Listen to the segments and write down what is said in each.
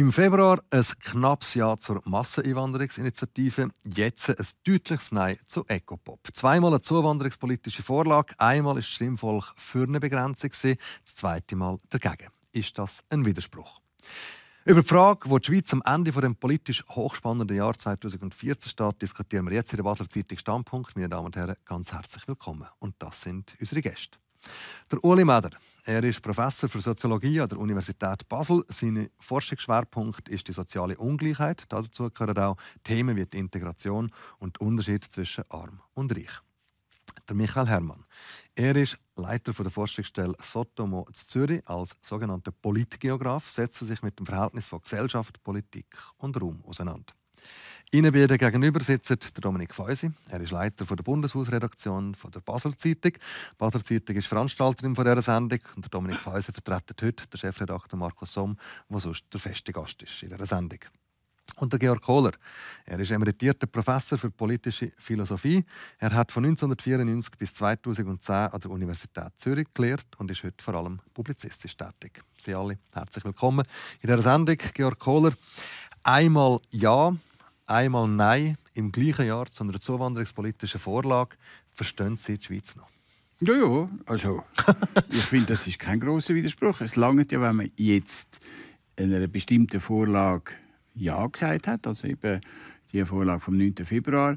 Im Februar ein knappes Ja zur Masseneinwanderungsinitiative, jetzt ein deutliches Nein zu Ecopop. Zweimal eine zuwanderungspolitische Vorlage, einmal ist das Stimmvolk für eine Begrenzung, das zweite Mal dagegen. Ist das ein Widerspruch? Über die Frage, wo die Schweiz am Ende des politisch hochspannenden Jahr 2014 steht, diskutieren wir jetzt in der Basler Zeitung Standpunkt. Meine Damen und Herren, ganz herzlich willkommen. Und das sind unsere Gäste. Der Uli Meder. Er ist Professor für Soziologie an der Universität Basel. Sein Forschungsschwerpunkt ist die soziale Ungleichheit. Dazu gehören auch Themen wie die Integration und der Unterschied zwischen Arm und Reich. Der Michael Herrmann. Er ist Leiter der Forschungsstelle Sotomo in Zürich. Als sogenannter Politgeograf setzt er sich mit dem Verhältnis von Gesellschaft, Politik und Raum auseinander. Ihnen beiden gegenüber sitzt der Dominik Feusi. Er ist Leiter der Bundeshausredaktion der Basler Zeitung. Die Basler Zeitung ist Veranstalterin dieser Sendung. Und der Dominik Feusi vertritt heute den Chefredakteur Markus Somm, der sonst der feste Gast ist in dieser Sendung. Und der Georg Kohler. Er ist emeritierter Professor für politische Philosophie. Er hat von 1994 bis 2010 an der Universität Zürich gelehrt und ist heute vor allem publizistisch tätig. Sie alle herzlich willkommen in dieser Sendung. Georg Kohler, einmal Ja, einmal Nein im gleichen Jahr zu einer zuwanderungspolitischen Vorlage. Verstehen Sie die Schweiz noch? Ja, also ich finde, das ist kein grosser Widerspruch. Es langt ja, wenn man jetzt einer bestimmten Vorlage Ja gesagt hat, also eben die Vorlage vom 9. Februar.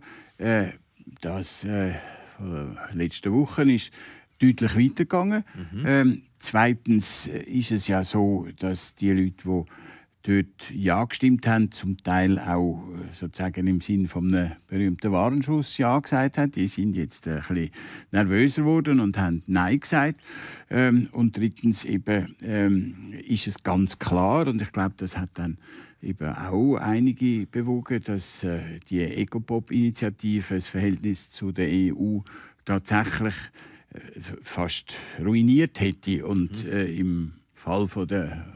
Das letzte Woche ist deutlich weitergegangen. Zweitens ist es ja so, dass die Leute, die dort Ja gestimmt haben, zum Teil auch sozusagen im Sinn von einem berühmten Warnschuss Ja gesagt haben. Die sind jetzt ein bisschen nervöser geworden und haben Nein gesagt. Und drittens eben, ist es ganz klar, und ich glaube, das hat dann eben auch einige bewogen, dass die Ecopop-Initiative das Verhältnis zu der EU tatsächlich fast ruiniert hätte. Und im Fall der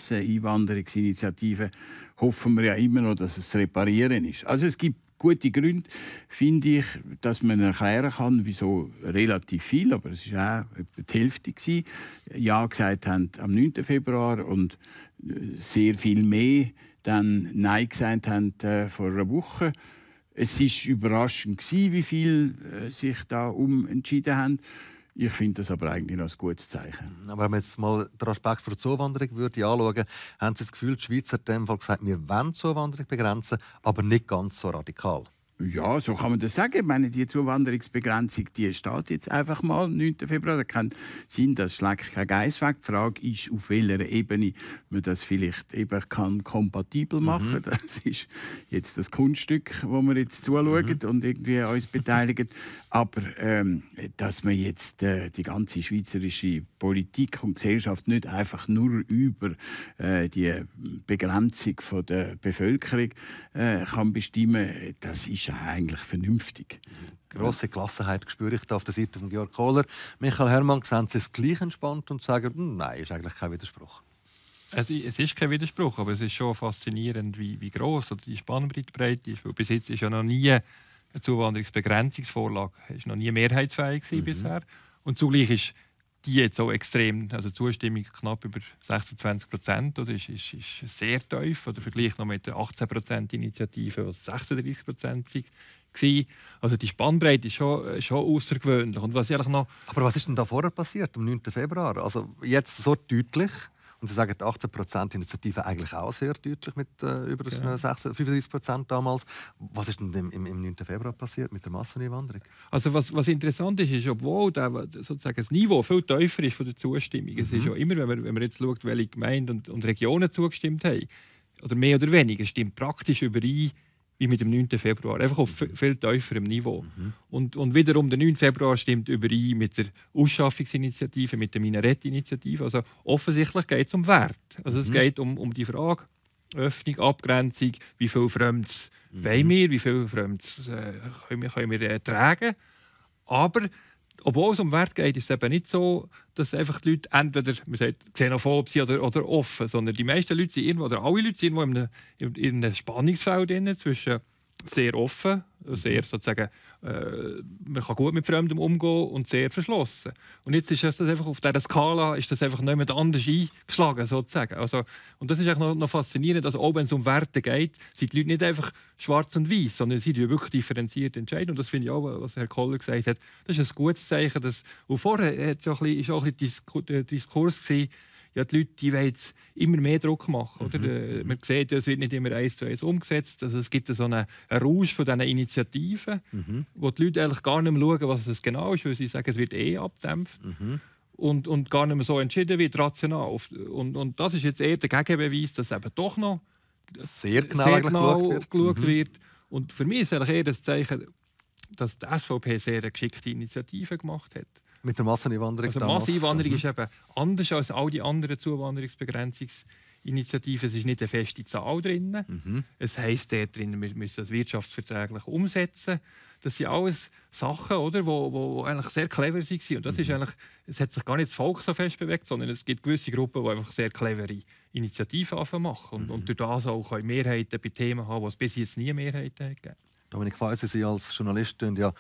Masseneinwanderungsinitiative hoffen wir ja immer noch, dass es zu reparieren ist. Also es gibt gute Gründe, finde ich, dass man erklären kann, wieso relativ viel, aber es war auch etwa die Hälfte, Ja gesagt haben am 9. Februar und sehr viel mehr dann Nein gesagt haben vor einer Woche. Es war überraschend, wie viel sich da umentschieden haben. Ich finde das aber eigentlich noch ein gutes Zeichen. Aber wenn man jetzt mal den Aspekt für die Zuwanderung anschauen, haben Sie das Gefühl, die Schweiz hat in dem Fall gesagt, wir wollen die Zuwanderung begrenzen, aber nicht ganz so radikal? Ja, so kann man das sagen. Ich meine, die Zuwanderungsbegrenzung, die steht jetzt einfach mal am 9. Februar. Da kann sein, das schlägt kein Geiss weg. Die Frage ist, auf welcher Ebene man das vielleicht eben kompatibel machen kann. Das ist jetzt das Kunststück, wo wir jetzt zuschauen und irgendwie uns beteiligen. Aber dass man jetzt die ganze schweizerische Politik und Gesellschaft nicht einfach nur über die Begrenzung von der Bevölkerung kann bestimmen, das ist eigentlich vernünftig. Grosse Gelassenheit spüre ich da auf der Seite von Georg Kohler. Michael Herrmann, sehen Sie es gleich entspannt und sagen, nein, ist eigentlich kein Widerspruch? Es ist kein Widerspruch, aber es ist schon faszinierend, wie gross die Spannbreite ist. Weil bis jetzt ist ja noch nie eine Zuwanderungsbegrenzungsvorlage ist noch nie mehrheitsfähig bisher. Und zugleich ist die jetzt so extrem, also die Zustimmung knapp über 26%, oder ist sehr tief, oder Vergleich noch mit der 18%-Initiative, die 36% war. Also die Spannbreite ist schon außergewöhnlich. Und was noch... Aber was ist denn da vorher passiert, am 9. Februar? Also jetzt so deutlich, und Sie sagen, die 18%-Initiative eigentlich auch sehr deutlich mit über 35% damals. Was ist denn im 9. Februar passiert mit der Masseneinwanderung? Also was interessant ist, obwohl sozusagen das Niveau viel tiefer ist von der Zustimmung. Es ist ja immer, wenn man jetzt schaut, welche Gemeinden und Regionen zugestimmt haben, oder mehr oder weniger, stimmt praktisch überein wie mit dem 9. Februar. Einfach auf viel tieferem Niveau. Und wiederum der 9. Februar stimmt überein mit der Ausschaffungsinitiative, mit der Minarett-Initiative. Also offensichtlich geht es um Wert. Also es geht um die Frage, Öffnung, Abgrenzung, wie viel Fremdes wollen wir, wie viel Fremdes können wir tragen. Aber obwohl es um Wert geht, ist es eben nicht so, dass einfach die Leute entweder xenophob sind oder offen, sondern die meisten Leute sind irgendwo, oder alle Leute sind irgendwo in einem Spannungsfeld zwischen sehr offen, sehr sozusagen, man kann gut mit Fremdem umgehen und sehr verschlossen. Und jetzt ist das einfach auf dieser Skala ist das einfach nicht mehr anders eingeschlagen, sozusagen. Also, und das ist auch noch faszinierend, also auch wenn es um Werte geht, sind die Leute nicht einfach schwarz und weiß, sondern sie entscheiden wirklich differenziert entscheiden. Und das finde ich auch, was Herr Koller gesagt hat, das ist ein gutes Zeichen. Dass, und vorher war auch ein bisschen Diskurs gewesen, ja, die Leute die wollen jetzt immer mehr Druck machen. Oder? Man sieht, es wird nicht immer 1:1 umgesetzt. Also es gibt so einen Rausch von diesen Initiativen, wo die Leute eigentlich gar nicht mehr schauen, was es genau ist, weil sie sagen, es wird abgedämpft. Und gar nicht mehr so entschieden wird, rational. Und das ist jetzt eher der Gegenbeweis, dass eben doch noch sehr genau geschaut wird. Und für mich ist es eigentlich eher das Zeichen, dass die SVP sehr eine geschickte Initiative gemacht hat. Mit der Masseneinwanderung. Also Masseneinwanderung ist eben anders als all die anderen Zuwanderungsbegrenzungsinitiativen. Es ist nicht eine feste Zahl drin. Es heisst dort drin, wir müssen das wirtschaftsverträglich umsetzen. Das sind alles Sachen, oder, wo eigentlich sehr clever waren. Und das ist eigentlich, es hat sich gar nicht das Volk so fest bewegt, sondern es gibt gewisse Gruppen, die einfach sehr clevere Initiativen machen. Und durch das auch Mehrheiten bei Themen haben, die es bis jetzt nie Mehrheiten gegeben. Dominik Feusi, Sie als Journalist ja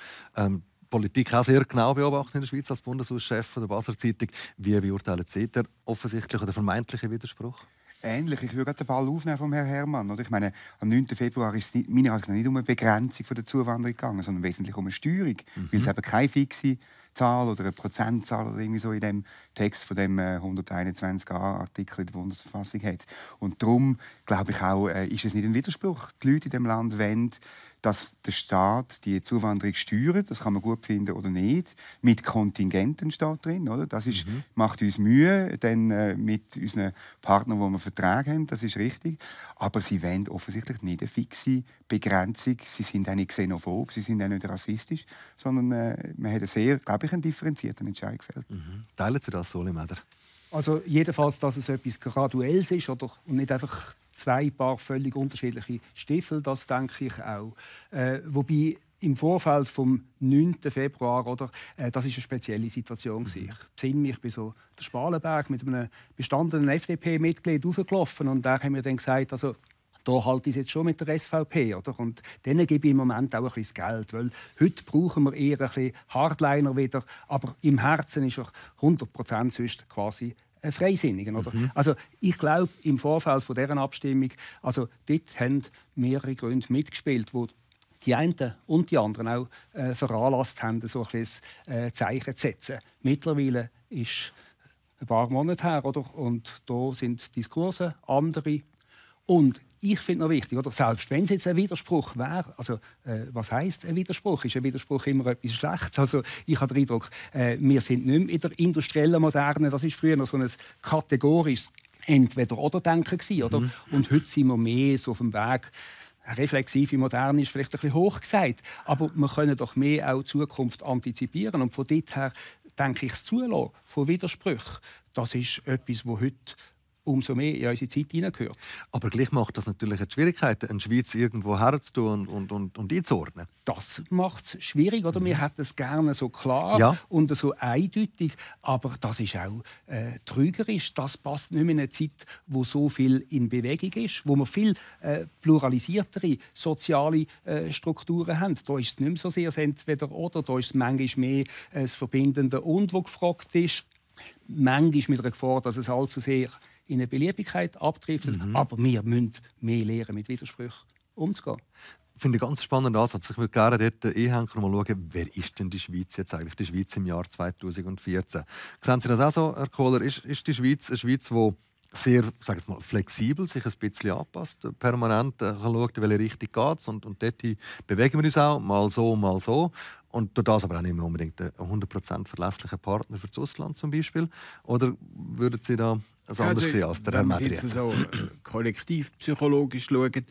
Politik auch sehr genau beobachten in der Schweiz als Bundeshauschef der Basler Zeitung. Wie beurteilen Sie den offensichtlichen oder vermeintlichen Widerspruch? Ähnlich. Ich würde den Ball aufnehmen vom Herrn Herrmann. Oder? Ich meine, am 9. Februar ist es meiner Ansicht nach nicht um eine Begrenzung der Zuwanderung gegangen, sondern wesentlich um eine Steuerung. Weil es eben keine fixe Zahl oder eine Prozentzahl oder irgendwie so in dem Text von dem 121a-Artikel in der Bundesverfassung hat. Und darum glaube ich auch, ist es nicht ein Widerspruch. Die Leute in diesem Land wollen, dass der Staat die Zuwanderung steuert, das kann man gut finden oder nicht, mit Kontingenten steht drin, oder? Das ist, macht uns Mühe, dann mit unseren Partnern, die wir Verträge haben, das ist richtig. Aber sie wollen offensichtlich nicht eine fixe Begrenzung. Sie sind auch nicht xenophob, sie sind auch nicht rassistisch, sondern man hat sehr, glaube ich, einen differenzierten Entscheid gefällt. Teilen Sie das, Ueli Meder? Also jedenfalls, dass es etwas Graduelles ist oder und nicht einfach zwei Paar völlig unterschiedliche Stiefel, das denke ich auch. Wobei im Vorfeld vom 9. Februar, oder, das ist eine spezielle Situation. Ich besinne mich, ich bin so den Spalenberg mit einem bestandenen FDP-Mitglied hochgelaufen und da haben wir dann gesagt, also da halte ich es jetzt schon mit der SVP. Oder? Und denen gebe ich im Moment auch ein bisschen Geld. Weil heute brauchen wir eher ein bisschen Hardliner wieder. Aber im Herzen ist er 100% sonst quasi ein Freisinniger. Oder? Also ich glaube, im Vorfeld von dieser Abstimmung, also dort haben mehrere Gründe mitgespielt, wo die einen und die anderen auch veranlasst haben, so ein Zeichen zu setzen. Mittlerweile ist ein paar Monate her, oder? Und da sind Diskurse andere. Und ich finde noch wichtig, oder? Selbst wenn es jetzt ein Widerspruch wäre, also was heisst ein Widerspruch? Ist ein Widerspruch immer etwas Schlechtes? Also ich habe den Eindruck, wir sind nicht mehr in der industriellen Moderne, das ist früher noch so ein kategorisches Entweder-oder-Denken gewesen, oder? Und heute sind wir mehr so auf dem Weg. Reflexive Moderne ist vielleicht ein bisschen hoch gesagt, aber wir können doch mehr auch die Zukunft antizipieren. Und von dort her denke ich, das Zulassen von Widersprüchen, das ist etwas, das heute umso mehr in unsere Zeit hineingehört. Aber gleich macht das natürlich eine Schwierigkeit, eine Schweiz irgendwo herzutun und einzuordnen. Das macht es schwierig, oder? Wir hätten es gerne so klar und so eindeutig, aber das ist auch trügerisch. Das passt nicht mehr in eine Zeit, wo so viel in Bewegung ist, wo wir viel pluralisiertere soziale Strukturen haben. Da ist es nicht mehr so sehr Entweder-oder, da ist es manchmal mehr das Verbindende und, wo gefragt ist. Manchmal mit der Gefahr, dass es allzu sehr in eine Beliebigkeit abdriftet. Aber wir müssen mehr lernen, mit Widersprüchen umzugehen. Ich finde einen ganz spannenden Ansatz. Ich würde gerne dort einhängen und mal schauen, wer ist denn die Schweiz jetzt eigentlich? Die Schweiz im Jahr 2014. Sehen Sie das auch so, Herr Kohler? Ist die Schweiz eine Schweiz, die sehr, sag ich mal, flexibel sich ein bisschen anpasst, permanent schaut, in welche Richtung geht es und dort bewegen wir uns auch, mal so, mal so. Und durch das aber auch nicht mehr unbedingt ein 100% verlässlicher Partner für das Ausland zum Beispiel. Oder würden Sie da anders sehen als der Herr Meder jetzt? Wenn man jetzt so kollektivpsychologisch schaut,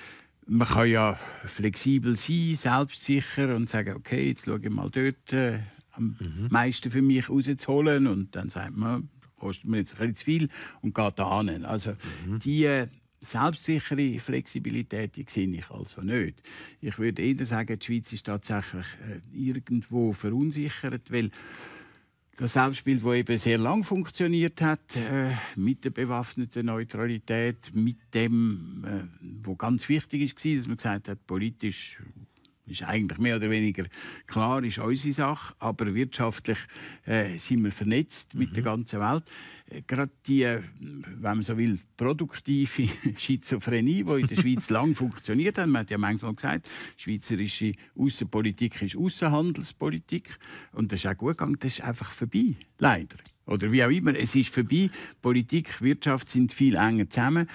man kann ja flexibel sein, selbstsicher und sagen, okay, jetzt schaue ich mal dort am meisten für mich rauszuholen. Und dann sagt man, kostet mir jetzt ein bisschen zu viel und geht da hin. Also die selbstsichere Flexibilität, die sehe ich also nicht. Ich würde eher sagen, die Schweiz ist tatsächlich irgendwo verunsichert, weil Das Selbstbild, das eben sehr lang funktioniert hat, mit der bewaffneten Neutralität, mit dem, was ganz wichtig war, dass man gesagt hat, politisch ist eigentlich mehr oder weniger klar, ist unsere Sache, aber wirtschaftlich sind wir vernetzt mit der ganzen Welt. Gerade die, wenn man so will, produktive Schizophrenie, die in der Schweiz lang funktioniert hat. Man hat ja manchmal gesagt, schweizerische Außenpolitik ist Außenhandelspolitik. Und das ist auch gut gegangen, das ist einfach vorbei, leider. Oder wie auch immer, es ist vorbei. Politik, Wirtschaft sind viel enger zusammen.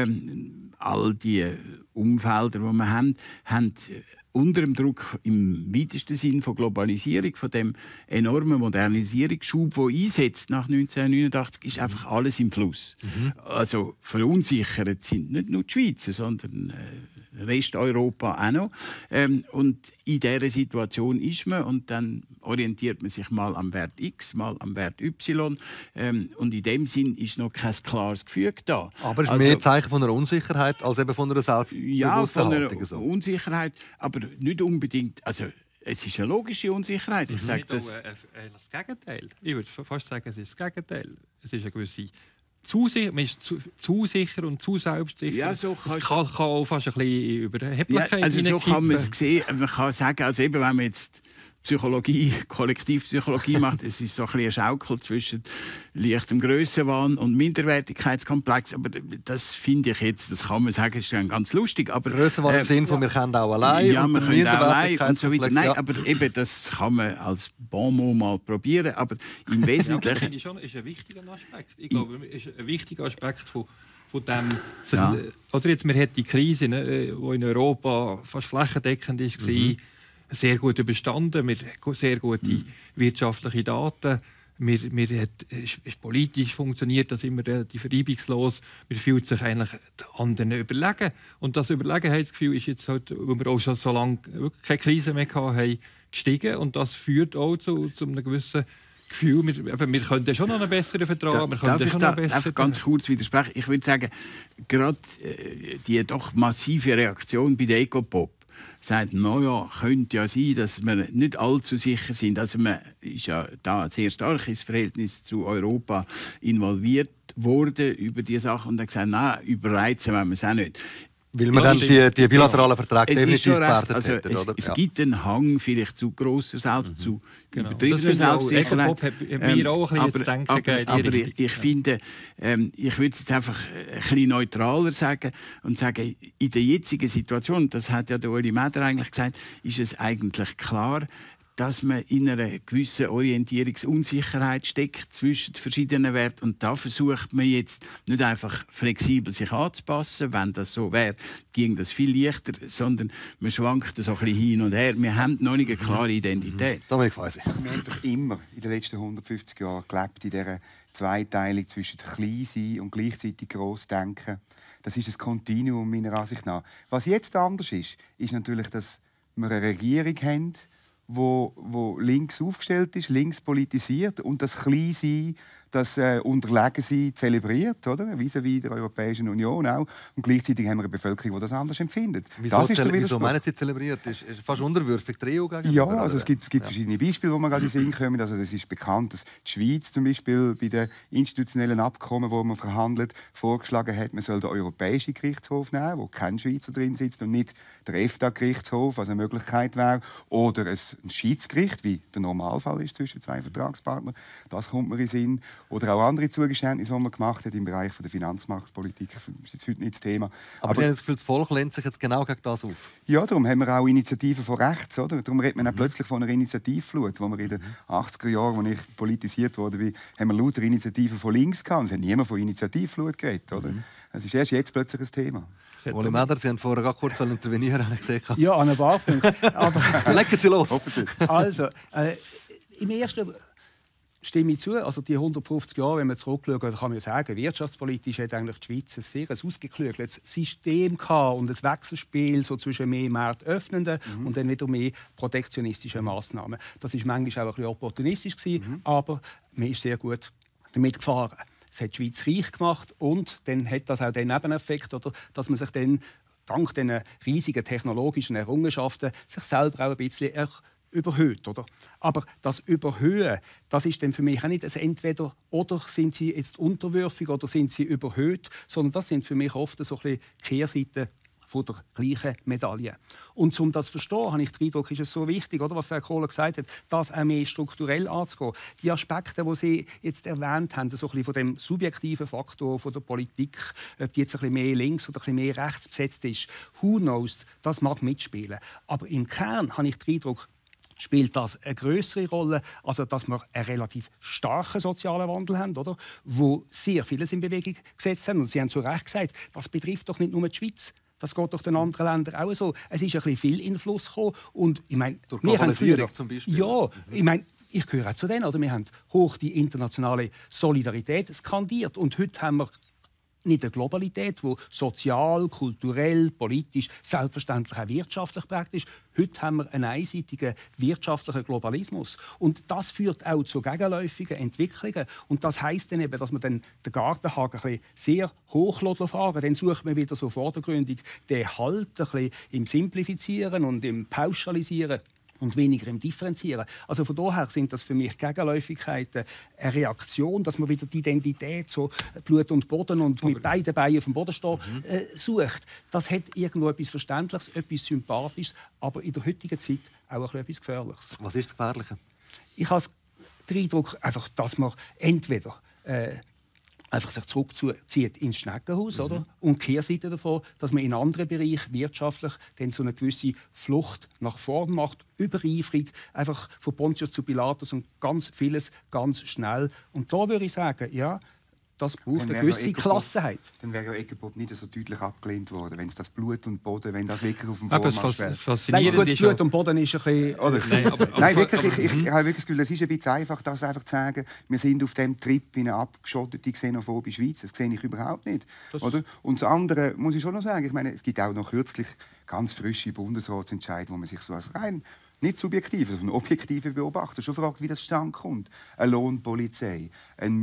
All die Umfelder, die wir haben unter dem Druck im weitesten Sinn von Globalisierung, von dem enormen Modernisierungsschub, der einsetzt nach 1989, ist einfach alles im Fluss. Also verunsichert sind nicht nur die Schweizer, sondern Resteuropa auch noch. Und in dieser Situation ist man und dann orientiert man sich mal am Wert X, mal am Wert Y. Und in dem Sinn ist noch kein klares Gefüge da. Aber es ist mehr ein Zeichen von einer Unsicherheit als eben von einer selbstbewussten Ja, von einer Haltung. So. Unsicherheit, aber nicht unbedingt. Also, es ist eine logische Unsicherheit. Ich sage das. Das Gegenteil. Ich würde fast sagen, es ist das Gegenteil. Es ist eine gewisse man ist zu sicher und zu selbstsicher. Ja, so es kann auch fast ein bisschen Überheblichkeit ja, also so hineinkippen. kann man es sehen. Man kann sagen, also eben, wenn man jetzt Psychologie, Kollektivpsychologie macht, es ist so ein bisschen eine Schaukel zwischen leichtem Grössenwahn und Minderwertigkeitskomplex. Aber das finde ich jetzt, das kann man sagen, ist dann ganz lustig. Aber Grössenwahn im Sinne von, wir können auch allein. Ja, wir können auch allein und so weiter. Nein, ja. aber eben, das kann man als Bonmot mal probieren. Aber im Wesentlichen... Ja, das ist ein wichtiger Aspekt. Ich glaube, es ist ein wichtiger Aspekt von dem, Ja. oder jetzt, wir hatten die Krise, die in Europa fast flächendeckend war, sehr gut überstanden. Wir haben sehr gute wirtschaftliche Daten. Es politisch funktioniert das immer relativ reibungslos. Man fühlt sich eigentlich den anderen überlegen. Und das Überlegenheitsgefühl ist jetzt halt, weil wir auch schon so lange wirklich keine Krise mehr hatten, gestiegen. Und das führt auch zu einem gewissen Gefühl, wir könnten schon noch einen besseren Vertrag, wir könnten schon noch besser. Ganz kurz widersprechen. Ich würde sagen, gerade die doch massive Reaktion bei der Ecopop sagt, ja, könnte ja sein, dass wir nicht allzu sicher sind. Also man ist ja da sehr stark ins Verhältnis zu Europa involviert worden über diese Sache und hat gesagt, nein, überreizen wollen wir es auch nicht. Weil man dann die bilateralen Verträge definitiv gefährdet also hätten, oder? Es gibt einen Hang vielleicht zu grosser zu übertriebener Selbstsicherheit. Selbstsicherheit. Hat mir auch ein bisschen zu denken gegeben. Aber ich finde, ich würde es jetzt einfach ein bisschen neutraler sagen und sagen, in der jetzigen Situation, das hat ja der Uli Meder eigentlich gesagt, ist es eigentlich klar, dass man in einer gewissen Orientierungsunsicherheit steckt zwischen den verschiedenen Werten. Und da versucht man jetzt nicht einfach flexibel sich anzupassen. Wenn das so wäre, ging das viel leichter, sondern man schwankt so ein bisschen hin und her. Wir haben noch nicht eine klare Identität. Dominik Feusi. Wir haben doch immer in den letzten 150 Jahren gelebt in dieser Zweiteilung zwischen Kleinsein und gleichzeitig Grossdenken. Das ist ein Kontinuum meiner Ansicht nach. Was jetzt anders ist, ist natürlich, dass wir eine Regierung haben, wo links aufgestellt ist, links politisiert und das Kleinsein, das Unterlegensein zelebriert, oder? Vis-à-vis der Europäischen Union auch. Und gleichzeitig haben wir eine Bevölkerung, die das anders empfindet. Wieso meinen Sie zelebriert? Ist fast unterwürfig der EU gegenüber? Ja, also es gibt verschiedene Beispiele, die man gerade in den Sinn kommen. Also es ist bekannt, dass die Schweiz zum Beispiel bei den institutionellen Abkommen, die man verhandelt, vorgeschlagen hat, man soll den Europäischen Gerichtshof nehmen, wo kein Schweizer drin sitzt und nicht der EFTA-Gerichtshof, was eine Möglichkeit wäre, oder ein Schiedsgericht, wie der Normalfall ist zwischen zwei Vertragspartnern. Das kommt mir in den Sinn. Oder auch andere Zugeständnisse, die man gemacht hat im Bereich der Finanzmarktpolitik. Das ist jetzt heute nicht das Thema. Aber Sie haben das Gefühl, das Volk lehnt sich jetzt genau gegen das auf? Ja, darum haben wir auch Initiativen von rechts. Oder? Darum redet man auch plötzlich von einer Initiativflut. Wo wir in den 80er Jahren, als ich politisiert wurde, haben wir lauter Initiativen von links gehabt. Es hat niemand von Initiativflut geredet. Oder? Es ist erst jetzt plötzlich ein Thema. Uli Meder, Sie haben vorher gerade kurz intervenieren, habe ich gesehen. Ja, an ein paar Punkten. Legen Sie los. Also, im ersten stimme ich zu. Also die 150 Jahre, wenn man zurückschaut, kann man sagen, wirtschaftspolitisch hat eigentlich die Schweiz ein sehr ausgeklügeltes System gehabt und ein Wechselspiel so zwischen mehr Märkte öffnenden und dann wieder mehr protektionistischen Massnahmen. Das war manchmal auch ein bisschen opportunistisch aber man ist sehr gut damit gefahren. Es hat die Schweiz reich gemacht und dann hat das auch den Nebeneffekt, oder, dass man sich dann dank diesen riesigen technologischen Errungenschaften sich selber auch ein bisschen überhöht, oder? Aber das Überhöhen, das ist dann für mich auch nicht ein Entweder oder sind sie jetzt unterwürfig oder sind sie überhöht, sondern das sind für mich oft so ein bisschen Kehrseiten von der gleichen Medaille. Und um das zu verstehen, habe ich den Eindruck, ist es so wichtig, oder, was Herr Kohler gesagt hat, das auch mehr strukturell anzugehen. Die Aspekte, die Sie jetzt erwähnt haben, so ein bisschen von dem subjektiven Faktor von der Politik, ob die jetzt ein bisschen mehr links oder ein bisschen mehr rechts besetzt ist, who knows, das mag mitspielen. Aber im Kern habe ich den Eindruck, spielt das eine größere Rolle, also dass wir einen relativ starken sozialen Wandel haben, oder? Wo sehr vieles in Bewegung gesetzt haben. Und Sie haben zu Recht gesagt, das betrifft doch nicht nur die Schweiz. Das geht doch den anderen Ländern auch so. Es ist ein bisschen viel in den Fluss gekommen. Und ich meine, durch Globalisierung zum Beispiel. Ja, ich meine, ich gehöre auch zu denen. Oder? Wir haben hoch die internationale Solidarität skandiert. Und heute haben wir nicht eine Globalität, die sozial, kulturell, politisch, selbstverständlich auch wirtschaftlich prägt ist. Heute haben wir einen einseitigen wirtschaftlichen Globalismus. Und das führt auch zu gegenläufigen Entwicklungen. Und das heisst dann eben, dass man dann den Gartenhaken sehr hoch fahren. Dann sucht man wieder so vordergründig den Halt ein bisschen im Simplifizieren und im Pauschalisieren und weniger im Differenzieren. Also von daher sind das für mich Gegenläufigkeiten, eine Reaktion, dass man wieder die Identität, so Blut und Boden und mit beiden Beinen auf dem Boden steht, sucht. Das hat irgendwo etwas Verständliches, etwas Sympathisches, aber in der heutigen Zeit auch etwas Gefährliches. Was ist das Gefährliche? Ich habe den Eindruck, einfach, dass man entweder einfach sich zurückzieht ins Schneckenhaus, oder? Und die Kehrseite davon, dass man in anderen Bereichen wirtschaftlich dann so eine gewisse Flucht nach vorn macht, übereifrig, einfach von Pontius zu Pilatus und ganz vieles ganz schnell. Und da würde ich sagen, ja, das braucht eine gewisse Klassenheit. Dann wäre ja Eggenpop nicht so deutlich abgelehnt worden, wenn es das Blut und Boden, wenn das wirklich auf dem Vormarsch wäre. Nein, gut, Blut und Boden ist ein bisschen... Nein, wirklich, ich habe wirklich das Gefühl, es ist ein bisschen einfach, das einfach zu sagen, wir sind auf dem Trip in eine abgeschottete, xenophobe Schweiz. Das sehe ich überhaupt nicht. Oder? Und das andere muss ich schon noch sagen, ich meine, es gibt auch noch kürzlich ganz frische Bundesratsentscheide, wo man sich so als rein nicht subjektiv, sondern objektive Beobachter schon fragt, wie das zustande kommt. Eine Lohnpolizei, eine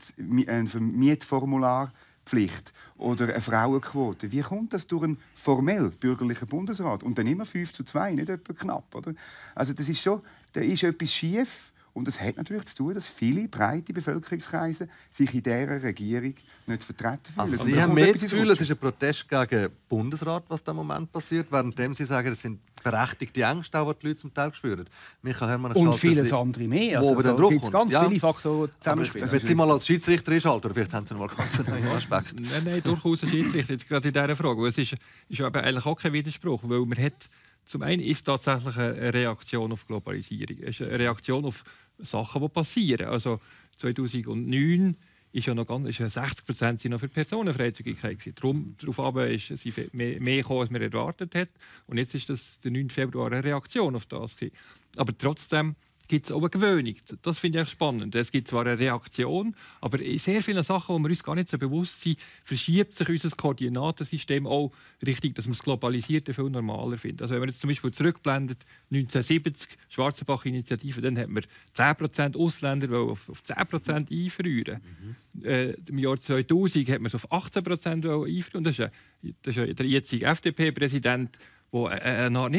Mietformularpflicht oder eine Frauenquote. Wie kommt das durch einen formell bürgerlichen Bundesrat? Und dann immer 5:2, nicht etwa knapp. Oder? Also das ist schon, da ist etwas schief. Und das hat natürlich zu tun, dass viele breite Bevölkerungskreise sich in dieser Regierung nicht vertreten fühlen. Also Sie haben mehr das Gefühl, es ist ein Protest gegen den Bundesrat, was da im Moment passiert, während Sie sagen, es sind berechtigte Ängste, die die Leute zum Teil spüren. Michael Herrmann und vieles andere mehr. Also, da gibt es ganz viele Faktoren zusammenspielen. Wenn Sie mal als Schiedsrichter einschalten, oder vielleicht haben Sie noch mal ganz einen neuen Aspekt. Nein, durchaus ein Schiedsrichter, jetzt gerade in dieser Frage. Es ist eigentlich auch kein Widerspruch, weil man hat, zum einen ist es tatsächlich eine Reaktion auf Globalisierung. Es ist eine Reaktion auf Sachen, die passieren. Also 2009 ist ja noch 60% sind noch für Personenfreizügigkeit gewesen. Darauf ist sie mehr gekommen, als man erwartet hat. Und jetzt ist das der 9. Februar eine Reaktion auf das gewesen. Aber trotzdem gibt es auch eine Gewöhnung. Das finde ich spannend. Es gibt zwar eine Reaktion, aber in sehr vielen Sachen, wo wir uns gar nicht so bewusst sind, verschiebt sich unser Koordinatensystem auch richtig, dass wir das Globalisierte viel normaler finden. Also wenn man jetzt zum Beispiel zurückblendet, 1970, Schwarzenbach-Initiative, dann hat man 10% Ausländer auf 10% einfrieren. Im Jahr 2000 hat man es auf 18% einfrieren. Und das ist ja der jetzige FDP-Präsident, wo man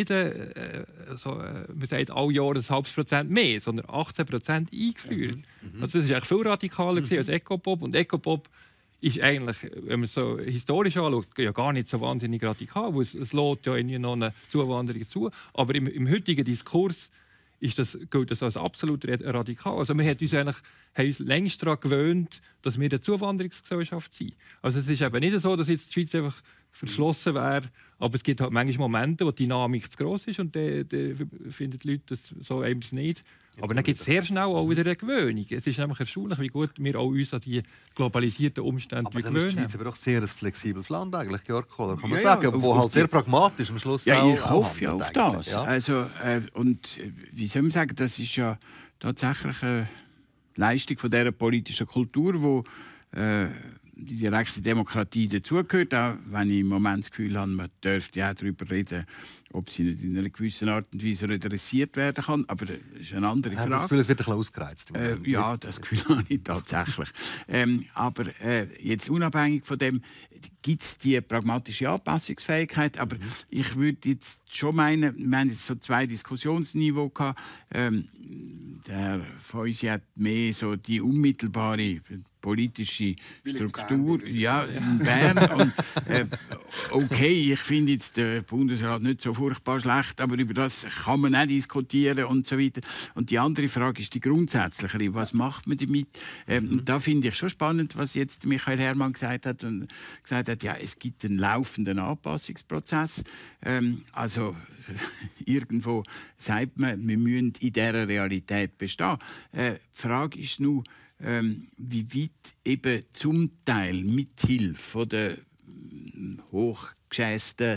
sagt, alle Jahre ein halbes Prozent mehr, sondern 18% eingeführt. Also das ist eigentlich viel radikaler als Ecopop. Und Ecopop ist eigentlich, wenn man es so historisch anschaut, ja gar nicht so wahnsinnig radikal, weil es lässt ja noch eine Zuwanderung zu. Aber im heutigen Diskurs gilt das als absolut radikal. Also wir haben uns längst daran gewöhnt, dass wir eine Zuwanderungsgesellschaft sind. Also es ist eben nicht so, dass jetzt die Schweiz einfach verschlossen wäre, aber es gibt halt manchmal Momente, wo die Dynamik zu gross ist und dann finden die Leute das so etwas nicht. Aber dann gibt es sehr schnell auch wieder eine Gewöhnung. Es ist nämlich erstaunlich, wie gut wir auch uns an die globalisierten Umstände gewöhnen. Aber die Schweiz ist aber doch sehr ein flexibles Land eigentlich, Georg Kohler, kann man sagen, wo halt sehr pragmatisch am Schluss ja, auch ich hoffe auf das. Ja. Also, und wie soll man sagen, das ist ja tatsächlich eine Leistung von dieser politischen Kultur, wo die direkte Demokratie dazugehört, auch wenn ich im Moment das Gefühl habe, man dürfte ja darüber reden, ob sie nicht in einer gewissen Art und Weise redressiert werden kann. Aber das ist eine andere Frage. Haben Sie das Gefühl, es wird ein bisschen ausgereizt? Ja, das Gefühl habe ich tatsächlich. Aber jetzt unabhängig von dem gibt es die pragmatische Anpassungsfähigkeit. Aber ich würde jetzt schon meinen, wir haben jetzt so 2 Diskussionsniveaus gehabt. Der Herr Feusi hat mehr so die unmittelbare politische Struktur in Bern. Und, okay, ich finde jetzt den Bundesrat nicht so furchtbar schlecht, aber über das kann man auch diskutieren und so weiter. Und die andere Frage ist die grundsätzlichere. Was macht man damit? Und da finde ich schon spannend, was jetzt Michael Herrmann gesagt hat. Und gesagt hat, ja, es gibt einen laufenden Anpassungsprozess. Also irgendwo sagt man, wir müssen in dieser Realität bestehen. Die Frage ist nur, wie weit eben zum Teil mit Hilfe der hochgeschätzten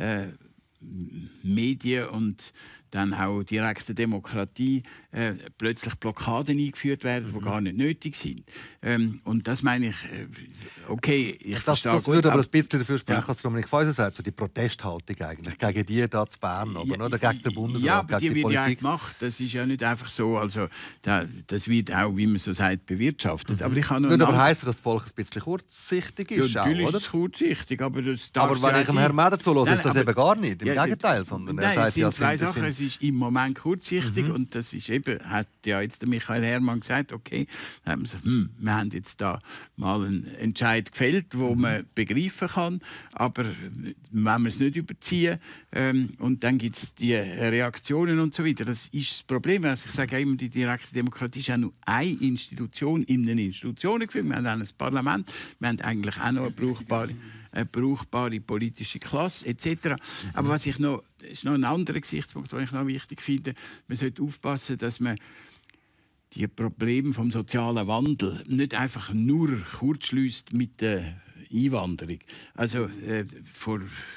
Medien und dann auch direkte Demokratie plötzlich Blockaden eingeführt werden, die gar nicht nötig sind. Und das meine ich, okay, ich verstehe das würde aber ein bisschen dafür sprechen, was Dominik Feusi sagt, so die Protesthaltung eigentlich, gegen die da zu Bern, oder gegen den Bundesrat, ja, aber gegen die die wird ja Politik. gemacht. Das ist ja nicht einfach so, also das wird auch, wie man so sagt, bewirtschaftet. Aber ich habe Würde aber heißen, dass das Volk ein bisschen kurzsichtig ist, ja, natürlich auch, oder? ist es kurzsichtig, aber das darf Aber wenn ich dem Herrn Meder zuhöre, ist das eben gar nicht, im Gegenteil, sondern er sagt ja, es sind zwei Sachen. Es ist im Moment kurzsichtig und das ist eben, hat ja jetzt der Michael Herrmann gesagt, okay, dann haben wir gesagt, wir haben jetzt da mal einen Entscheid gefällt, wo man begreifen kann, aber wenn wir es nicht überziehen und dann gibt es die Reaktionen und so weiter, das ist das Problem. Also ich sage immer, die direkte Demokratie ist auch nur eine Institution in den Institutionen geführt. Wir haben auch ein Parlament, wir haben eigentlich auch noch eine brauchbare politische Klasse etc. Aber was ich noch, das ist noch ein anderer Gesichtspunkt, den ich noch wichtig finde, man sollte aufpassen, dass man die Probleme vom sozialen Wandel nicht einfach nur kurzschliesst mit der Einwanderung. Also vor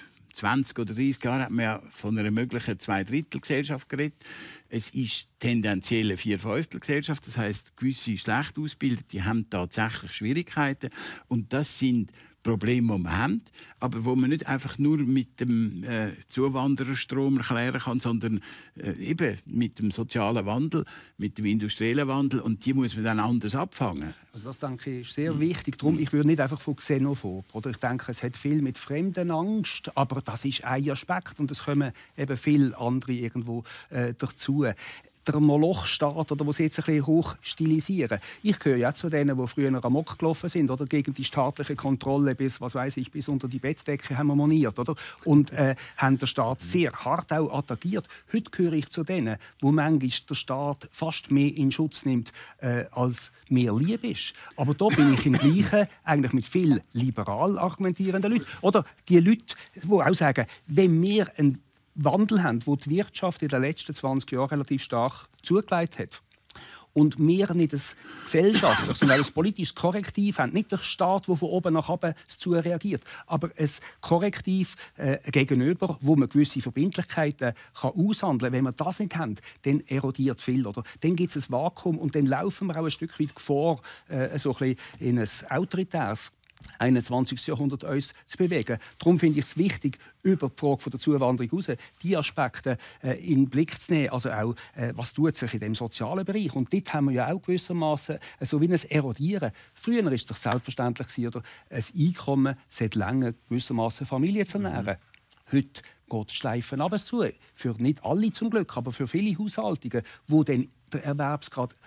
20 oder 30 Jahren hat man ja von einer möglichen Zweidrittelgesellschaft geredet. Es ist tendenziell eine Vierfünftelgesellschaft. Das heisst, gewisse schlecht Ausgebildete haben tatsächlich Schwierigkeiten. Und das sind Probleme, die wir haben, aber wo man nicht einfach nur mit dem Zuwandererstrom erklären kann, sondern eben mit dem sozialen Wandel, mit dem industriellen Wandel, und die muss man dann anders abfangen. Also das, denke ich, ist sehr wichtig. Darum, ich würde nicht einfach von xenophob, oder ich denke, es hat viel mit Fremdenangst, aber das ist ein Aspekt und es kommen eben viele andere irgendwo dazu. Der Moloch-Staat, oder wo sie jetzt ein bisschen hoch stilisieren. Ich gehöre ja zu denen, die früher Amok gelaufen sind, oder gegen die staatliche Kontrolle bis, was weiß ich, bis unter die Bettdecke haben wir moniert, oder? Und haben den Staat sehr hart auch attackiert. Heute gehöre ich zu denen, wo manchmal der Staat fast mehr in Schutz nimmt, als mir lieb ist. Aber da bin ich im Gleichen eigentlich mit viel liberal argumentierenden Leuten. Oder die Leute, die auch sagen, wenn wir einen Wandel haben, wo die Wirtschaft in den letzten 20 Jahren relativ stark zugelegt hat. Und wir nicht ein gesellschaftliches, sondern ein politisches Korrektiv haben. Nicht der Staat, der von oben nach unten zu reagiert, aber ein Korrektiv gegenüber, wo man gewisse Verbindlichkeiten aushandeln kann. Wenn wir das nicht haben, dann erodiert viel. Oder? Dann gibt es ein Vakuum und dann laufen wir auch ein Stück weit vor, so ein bisschen in ein autoritäres 21. Jahrhundert uns zu bewegen. Darum finde ich es wichtig, über die Frage der Zuwanderung hinaus die Aspekte in den Blick zu nehmen. Also auch, was tut sich in dem sozialen Bereich. Und dort haben wir ja auch gewissermaßen so wie ein Erodieren. Früher war es doch selbstverständlich, oder ein Einkommen sollte länger gewissermaßen Familie zu ernähren. Heute geht die Schleife runter zu. Für nicht alle zum Glück, aber für viele Haushaltungen, wo dann der Erwerbsgrad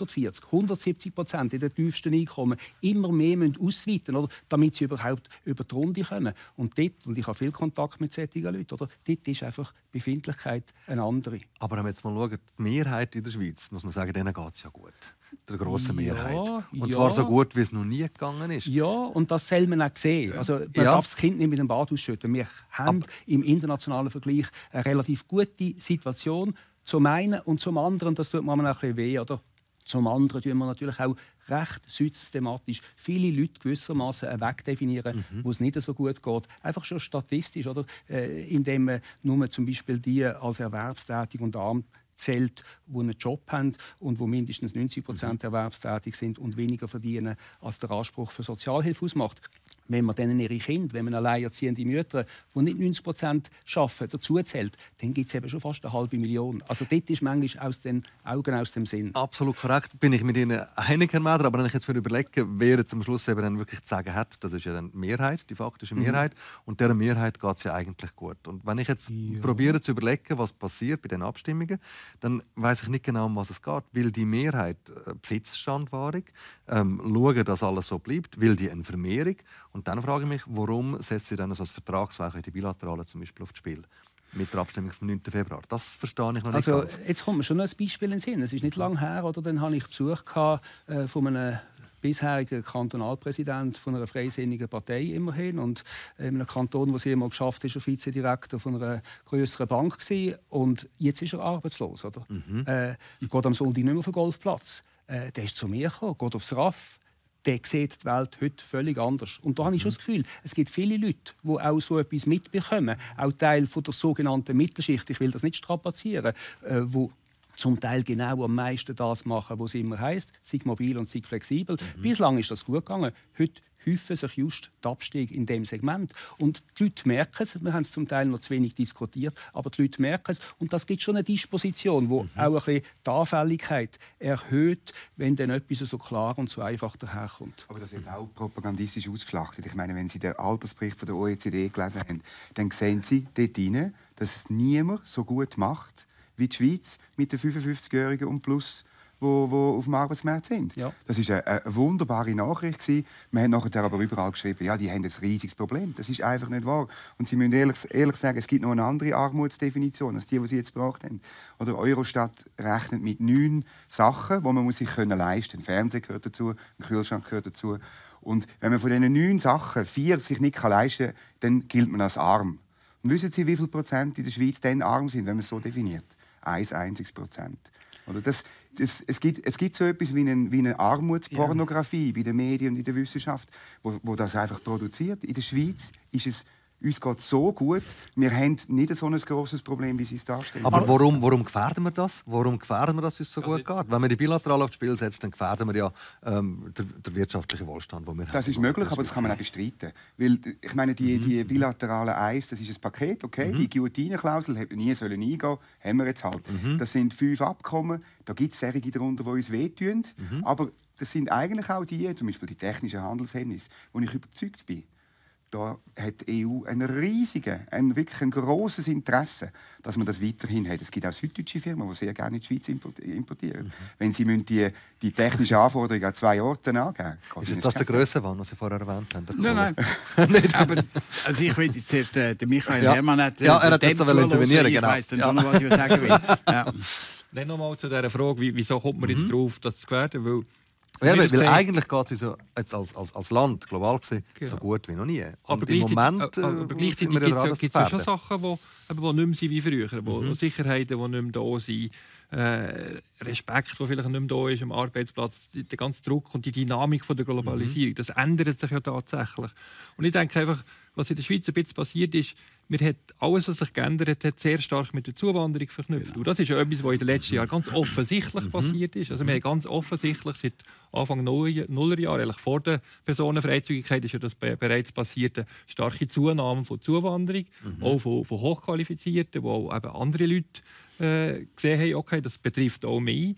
140–170% in den tiefsten Einkommen immer mehr ausweiten müssen, damit sie überhaupt über die Runde kommen. Und dort, und ich habe viel Kontakt mit solchen Leuten, oder, dort ist einfach die Befindlichkeit eine andere. Aber wenn wir jetzt mal schauen, die Mehrheit in der Schweiz, muss man sagen, denen geht es ja gut. Der grossen Mehrheit. Und zwar so gut, wie es noch nie gegangen ist. Ja, und das soll man auch sehen. Also, man darf das Kind nicht mit dem Bad ausschütten. Wir haben im internationalen Vergleich eine relativ gute Situation. Zum einen und zum anderen, das tut mir auch ein bisschen weh, oder? Zum anderen tun wir natürlich auch recht systematisch viele Leute gewissermaßen wegdefinieren, wo es nicht so gut geht. Einfach schon statistisch, oder? Indem man nur zum Beispiel die als erwerbstätig und arm zählt, die einen Job haben und wo mindestens 90% erwerbstätig sind und weniger verdienen, als der Anspruch für Sozialhilfe ausmacht. wenn man denen ihre Kinder, wenn man alleinerziehende Mütter, die nicht 90% arbeiten, dazu zählt, dann gibt es eben schon fast 500.000. Also dort ist manchmal aus den Augen, aus dem Sinn. Absolut korrekt, bin ich mit Ihnen einig, Herr Mäder. Aber wenn ich jetzt überlege, wer jetzt am Schluss eben dann wirklich zu sagen hat, das ist ja dann die Mehrheit, die faktische Mehrheit. Und dieser Mehrheit geht es ja eigentlich gut. Und wenn ich jetzt probiere zu überlegen, was passiert bei den Abstimmungen, dann weiß ich nicht genau, um was es geht. Will die Mehrheit Besitzstandwahrung, schauen, dass alles so bleibt, will die eine Vermehrung? Und dann frage ich mich, warum setzt sie dann so ein Vertragswerk wie die Bilaterale zum Beispiel aufs Spiel? Mit der Abstimmung vom 9. Februar. Das verstehe ich noch nicht ganz. Jetzt kommt mir schon ein Beispiel in den Sinn. Es ist nicht lange her, oder? Dann hatte ich Besuch von einem bisherigen Kantonalpräsident von einer freisinnigen Partei immerhin und in einem Kanton, wo sie immer geschafft ist, Vizedirektor von einer grösseren Bank gewesen. Und jetzt ist er arbeitslos, oder? Geht am Sonntag nicht mehr auf den Golfplatz. Der ist zu mir gekommen, geht aufs RAF. Der sieht die Welt heute völlig anders. Und da habe ich schon das Gefühl, es gibt viele Leute, die auch so etwas mitbekommen, auch Teil von der sogenannten Mittelschicht, ich will das nicht strapazieren, wo zum Teil genau am meisten das machen, was es immer heisst, sei mobil und sei flexibel. Bislang ist das gut gegangen. Heute häufen sich just die Abstiege in diesem Segment. Und die Leute merken es, wir haben es zum Teil noch zu wenig diskutiert, aber die Leute merken es. Und das gibt schon eine Disposition, die auch ein bisschen die Anfälligkeit erhöht, wenn dann etwas so klar und so einfach daherkommt. Aber das wird auch propagandistisch ausgeschlachtet. Ich meine, wenn Sie den Altersbericht von der OECD gelesen haben, dann sehen Sie dort rein, dass es niemand so gut macht wie die Schweiz mit den 55-Jährigen und plus, die auf dem Arbeitsmarkt sind. Ja. Das war eine wunderbare Nachricht. Man hat nachher aber überall geschrieben, ja, die haben ein riesiges Problem. Das ist einfach nicht wahr. Und Sie müssen ehrlich sagen, es gibt noch eine andere Armutsdefinition als die Sie jetzt gebracht haben. Oder Eurostat rechnet mit 9 Sachen, die man sich leisten kann. Ein Fernseher gehört dazu, ein Kühlschrank gehört dazu. Und wenn man von diesen 9 Sachen 4 sich nicht leisten kann, dann gilt man als arm. Und wissen Sie, wie viel Prozent in der Schweiz dann arm sind, wenn man es so definiert? 1,1%. Oder es gibt so etwas wie eine Armutspornografie bei den Medien und in der Wissenschaft, wo das einfach produziert. In der Schweiz ist es uns geht so gut, wir haben nicht so ein grosses Problem, wie Sie es darstellen. Aber warum gefährden wir das? Warum gefährden wir, dass es so gut geht? Wenn wir die Bilaterale aufs Spiel setzen, dann gefährden wir ja den wirtschaftlichen Wohlstand, den wir haben. Das ist möglich, aber das kann man auch bestreiten. Weil, ich meine, die bilaterale Eis, das ist ein Paket, okay? Die Guillotine-Klausel hätte nie eingehen sollen, haben wir jetzt halt. Das sind 5 Abkommen, da gibt es solche darunter, die uns wehtun. Aber das sind eigentlich auch die, zum Beispiel die technischen Handelshemmnisse, wo ich überzeugt bin. Da hat die EU wirklich ein grosses Interesse, dass man das weiterhin hat. Es gibt auch süddeutsche Firmen, die sehr gerne in die Schweiz importieren. Wenn sie die technischen Anforderungen an 2 Orten angeben müssen. Ist das der Grössenwahn, was Sie vorher erwähnt haben? Nein. Aber also ich will jetzt zuerst den Michael Herrmann er hat jetzt intervenieren. Ich weiss dann noch, was ich sagen will. Ja. Dann nochmal zu dieser Frage, wieso kommt man jetzt darauf, das zu gefährden? Weil eigentlich geht es uns jetzt als Land, global gesehen, so gut wie noch nie. Aber gleichzeitig gibt es schon Sachen, die nicht mehr sind wie früher. Wo Sicherheiten, die nicht mehr da sind. Respekt, der vielleicht nicht mehr da ist am Arbeitsplatz. Der ganze Druck und die Dynamik der Globalisierung, das ändert sich ja tatsächlich. Und ich denke einfach, was in der Schweiz ein bisschen passiert ist, alles, was sich geändert hat, sehr stark mit der Zuwanderung verknüpft. Und das ist ja etwas, was in den letzten Jahren ganz offensichtlich passiert ist. Also wir haben ganz offensichtlich seit Anfang Nullerjahre, eigentlich vor der Personenfreizügigkeit, ist ja das bereits passiert, eine starke Zunahme von Zuwanderung, auch von Hochqualifizierten, wo auch eben andere Leute gesehen haben, okay, das betrifft auch mich.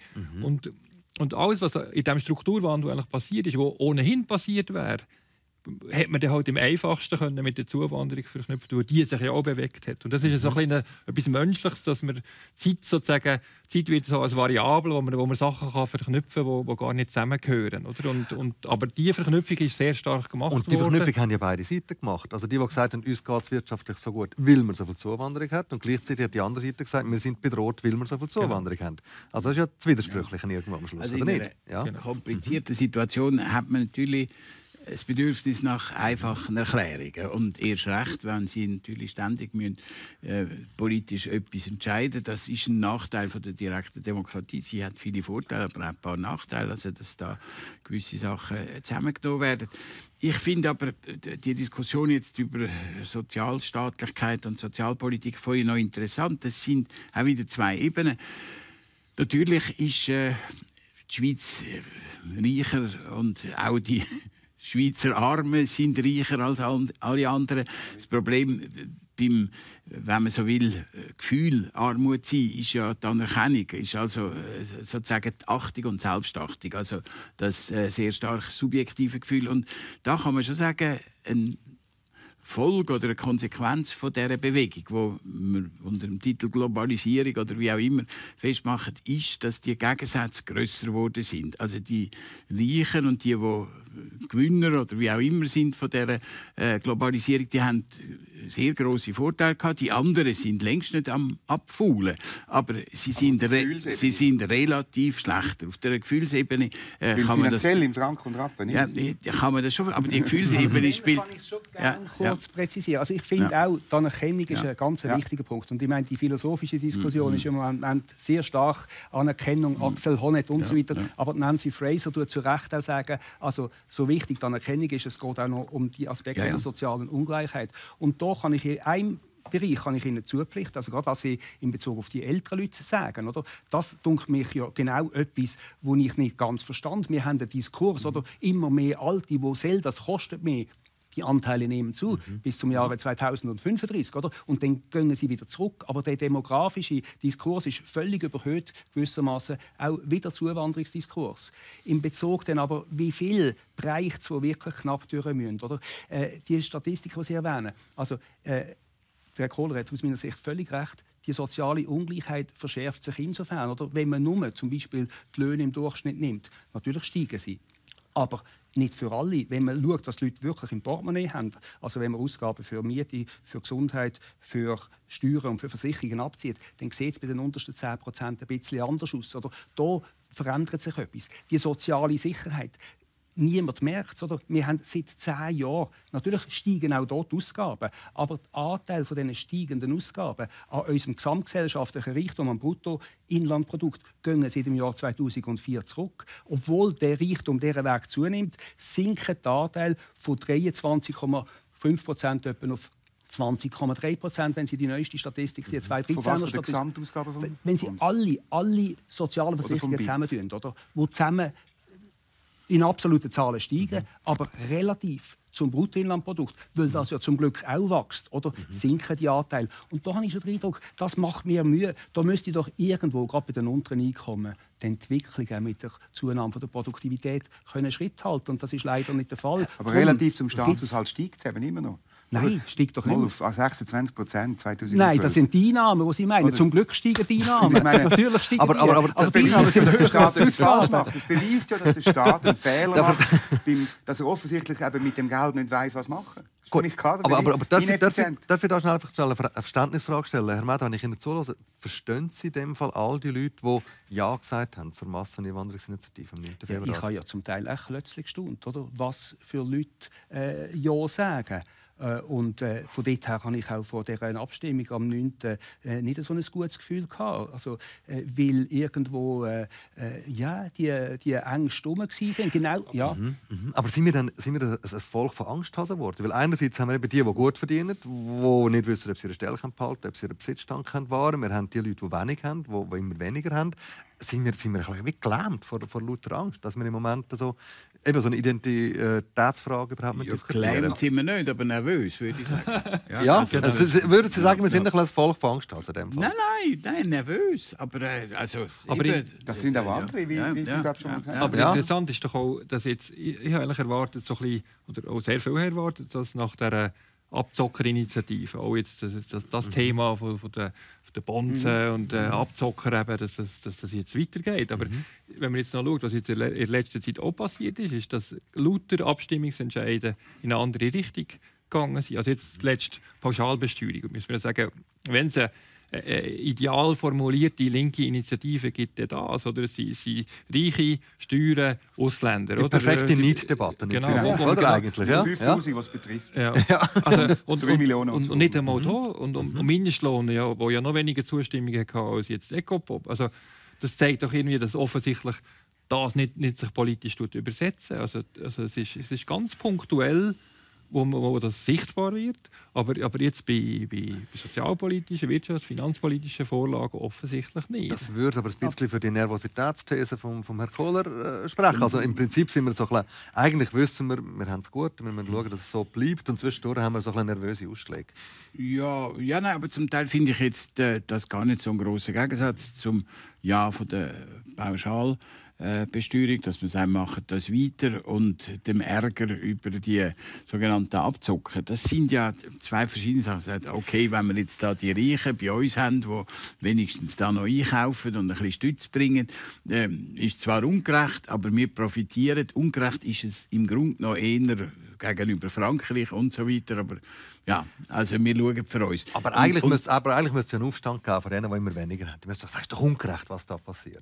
Und alles, was in diesem Strukturwandel eigentlich passiert ist, was ohnehin passiert wäre, hat man dann halt im einfachsten können mit der Zuwanderung verknüpft, wo die sich ja auch bewegt hat. Und das ist so etwas Menschliches, dass man Zeit wird so als Variable, wo man Sachen kann verknüpfen kann, die gar nicht zusammengehören. Oder? Aber diese Verknüpfung ist sehr stark gemacht worden. Und die Verknüpfung haben ja beide Seiten gemacht. Also die gesagt haben, uns geht es wirtschaftlich so gut, weil man so viel Zuwanderung hat. Und gleichzeitig hat die andere Seite gesagt, wir sind bedroht, weil wir so viel Zuwanderung haben. Also das ist ja das Widersprüchliche irgendwo am Schluss, also oder nicht? In einer komplizierten Situation hat man natürlich das Bedürfnis nach einfachen Erklärungen. Und erst recht, wenn Sie natürlich ständig müssen, politisch etwas entscheiden. Das ist ein Nachteil von der direkten Demokratie. Sie hat viele Vorteile, aber auch ein paar Nachteile, also dass da gewisse Sachen zusammengenommen werden. Ich finde aber die Diskussion jetzt über Sozialstaatlichkeit und Sozialpolitik vorhin noch interessant. Das sind auch wieder 2 Ebenen. Natürlich ist die Schweiz reicher und auch die Schweizer Arme sind reicher als alle anderen. Das Problem beim, wenn man so will, Gefühl Armut sein, ist ja die Anerkennung, ist also sozusagen die Achtung und Selbstachtung, also das sehr stark subjektive Gefühl. Und da kann man schon sagen, ein Folge oder eine Konsequenz von dieser Bewegung, die wir unter dem Titel Globalisierung oder wie auch immer festmachen, ist, dass die Gegensätze grösser geworden sind. Also die Reichen und die Gewinner oder wie auch immer sind von dieser Globalisierung, die haben sehr grosse Vorteile gehabt. Die anderen sind längst nicht am Abfaulen, aber sie sind relativ schlechter. Auf der Gefühlsebene kann man finanziell im Franken und Rappen nicht. Ja, kann man das schon, aber die Gefühlsebene spielt... Kann ich schon gerne kurz präzisieren. Also ich finde auch, die Anerkennung ist ein ganz wichtiger Punkt. Und ich meine, die philosophische Diskussion ist im Moment sehr stark Anerkennung, Axel Honneth und so weiter. Aber Nancy Fraser tut zu Recht auch sagen, also so wichtig die Anerkennung ist, es geht auch noch um die Aspekte der sozialen Ungleichheit. Und da kann ich in einem Bereich kann ich Ihnen zupflichten, also gerade was Sie in Bezug auf die älteren Leute sagen, oder? Das dunkelt mich ja genau etwas, wo ich nicht ganz verstand. Wir haben einen Diskurs, oder? Immer mehr Alte, wo das kostet mehr. Die Anteile nehmen zu bis zum Jahre 2035, oder? Und dann gehen sie wieder zurück. Aber der demografische Diskurs ist völlig überhöht, gewissermaßen auch wieder Zuwanderungsdiskurs. In Bezug dann aber, wie viel Bereiche es wirklich knapp durch müssen, oder? Die Statistik, die Sie erwähnen, also der Herr Kohler hat aus meiner Sicht völlig recht. Die soziale Ungleichheit verschärft sich insofern, oder? Wenn man nur zum Beispiel die Löhne im Durchschnitt nimmt. Natürlich steigen sie. Aber nicht für alle. Wenn man schaut, was die Leute wirklich im Portemonnaie haben, also wenn man Ausgaben für Miete, für Gesundheit, für Steuern und für Versicherungen abzieht, dann sieht es bei den untersten 10% ein bisschen anders aus. Oder? Da verändert sich etwas. Die soziale Sicherheit. Niemand merkt es. Oder? Wir haben seit 10 Jahren, natürlich steigen auch dort die Ausgaben, aber der Anteil von diesen steigenden Ausgaben an unserem gesamtgesellschaftlichen Reichtum, am Bruttoinlandprodukt, gehen seit dem Jahr 2004 zurück. Obwohl der Reichtum dieser Weg zunimmt, sinkt der Anteil von 23,5% auf 20,3%, wenn Sie die neueste Statistik, die 2013er Statistik, wenn Sie alle sozialen Versicherungen zusammentun, oder? Wo zusammen in absoluten Zahlen steigen, aber relativ zum Bruttoinlandprodukt, weil das ja zum Glück auch wächst, oder sinken die Anteile. Und da habe ich schon den Eindruck, das macht mir Mühe. Da müsste doch irgendwo, gerade bei den unteren Einkommen, die Entwicklung mit der Zunahme der Produktivität können Schritt halten. Und das ist leider nicht der Fall. Aber relativ zum Staatshaushalt steigt es eben immer noch. Nein, steigt doch nicht. Auf 26% 2012. Nein, das sind die Einnahmen, die Sie meinen. Zum Glück steigen die Einnahmen. Natürlich steigen aber das beweist ja, dass der Staat etwas falsch macht. Das beweist ja, dass der Staat einen Fehler macht, dass er offensichtlich eben mit dem Geld nicht weiss, was machen. Gut, aber darf ich da schnell eine Verständnisfrage stellen? Herr Meder, wenn ich Ihnen zuhöre, verstehen Sie in dem Fall all die Leute, die Ja gesagt haben zur Masseneinwanderungsinitiative am 9. Februar? Ich habe ja zum Teil echt plötzlich gestaunt, oder? Was für Leute Ja sagen. Und von dort her habe ich auch vor dieser Abstimmung am 9. Nicht so ein gutes Gefühl gehabt. Also, weil irgendwo die Ängste rum waren. Genau, ja. Aber sind wir ein Volk von Angsthasen geworden? Weil einerseits haben wir eben die gut verdienen, die nicht wissen, ob sie ihre Stelle behalten können, ob sie ihren Besitzstand wahren können. Wir haben die Leute, die wenig haben, die immer weniger haben. Sind wir ein bisschen gelähmt vor lauter Angst, dass wir im Moment so eine Identitätsfrage überhaupt nicht diskutieren? Gelähmt sind wir nicht, aber nervös, würde ich sagen. Würden Sie sagen, wir sind ein Volk von Angsthasen in dem Fall? Nein, nervös. Aber das sind auch andere, wie Sie das schon haben. Aber interessant ist doch auch, dass jetzt, ich habe eigentlich erwartet, so ein bisschen, oder auch sehr viel erwartet, dass nach dieser Abzockerinitiative, auch jetzt das Thema von der Bonzen und Abzocker, eben, dass das jetzt weitergeht. Aber wenn man jetzt noch schaut, was jetzt in der letzten Zeit auch passiert ist, dass lauter Abstimmungsentscheide in eine andere Richtung gegangen sind. Also jetzt zuletzt Pauschalbesteuerung. Müssen wir sagen, wenn es ideal formulierte linke Initiative gibt es das, oder? Sie reiche Steuern, Ausländer. Die perfekte Nicht-Debatte. Genau. Oder eigentlich, ja? 5'000, was betrifft. Ja. Also, und 3 Millionen. Und nicht einmal da. Und Mindestlohn, wo ja noch weniger Zustimmung hatte als jetzt Ecopop. Also, das zeigt doch irgendwie, dass offensichtlich das nicht sich politisch übersetzen. Also es ist ganz punktuell wo das sichtbar wird. Aber jetzt bei sozialpolitischen, finanzpolitischen Vorlagen offensichtlich nicht. Das würde aber ein bisschen für die Nervositätsthese vom Herrn Kohler sprechen. Also im Prinzip sind wir so ein bisschen, eigentlich wissen wir haben es gut, wir müssen schauen, dass es so bleibt und zwischendurch haben wir so ein bisschen nervöse Ausschläge. Ja, nein, aber zum Teil finde ich jetzt das gar nicht so ein grosser Gegensatz zum Ja von der Pauschalbesteuerung, dass man sagt, machen das weiter und dem Ärger über die sogenannten Abzocker. Das sind ja zwei verschiedene Sachen. Okay, wenn wir jetzt da die Reichen bei uns haben, die wenigstens da noch einkaufen und ein bisschen Stütz bringen, ist zwar ungerecht, aber wir profitieren. Ungerecht ist es im Grunde noch eher gegenüber Frankreich und so weiter, aber ja, also wir schauen für uns. Aber eigentlich müsste es einen Aufstand geben von denen, die immer weniger haben. Die müssen sagen, es ist doch ungerecht, was da passiert.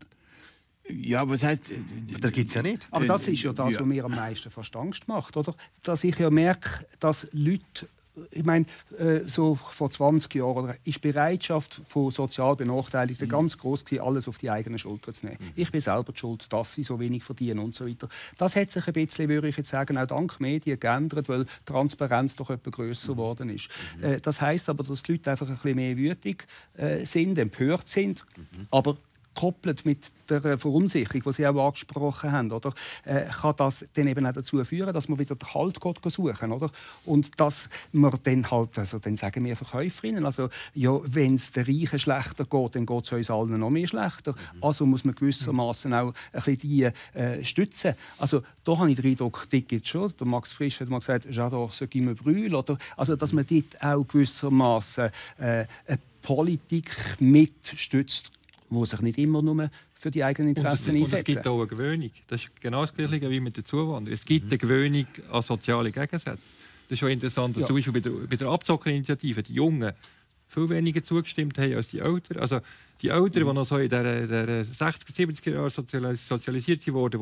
Ja, was heißt? Da gibt es ja nicht. Aber das ist ja das, was mir am meisten fast Angst macht, oder? Dass ich ja merke, dass Leute, ich meine, so vor 20 Jahren ist die Bereitschaft von sozial Benachteiligten ganz groß gewesen, alles auf die eigene Schulter zu nehmen. Ich bin selber die schuld, dass sie so wenig verdienen und so weiter. Das hat sich ein bisschen, würde ich jetzt sagen, auch dank Medien geändert, weil Transparenz doch etwas grösser geworden ist. Das heisst aber, dass die Leute einfach ein bisschen mehr wütig sind, empört sind, aber gekoppelt mit der Verunsicherung, die Sie auch angesprochen haben, oder, kann das dann eben auch dazu führen, dass man wieder den Halt suchen, oder? Und dass man dann halt, also dann sagen wir Verkäuferinnen, also ja, wenn es den Reichen schlechter geht, dann geht es uns allen noch mehr schlechter. Also muss man gewissermaßen auch ein bisschen die stützen. Also da habe ich den Eindruck, die gibt es schon. Der Max Frisch hat mal gesagt, «J'adore ce qui me brûle», oder? Also dass man dort auch gewissermaßen eine Politik mitstützt, die sich nicht immer nur für die eigenen Interessen einsetzen. Und es gibt auch eine Gewöhnung. Das ist genau das Gleiche wie mit der Zuwanderung. Es gibt eine Gewöhnung an soziale Gegensätze. Das ist schon interessant, dass zum Beispiel bei der Abzockerinitiative die Jungen viel weniger zugestimmt haben als die Älteren. Also die Älteren, die noch so in den 60er, 70er Jahren sozialisiert wurden,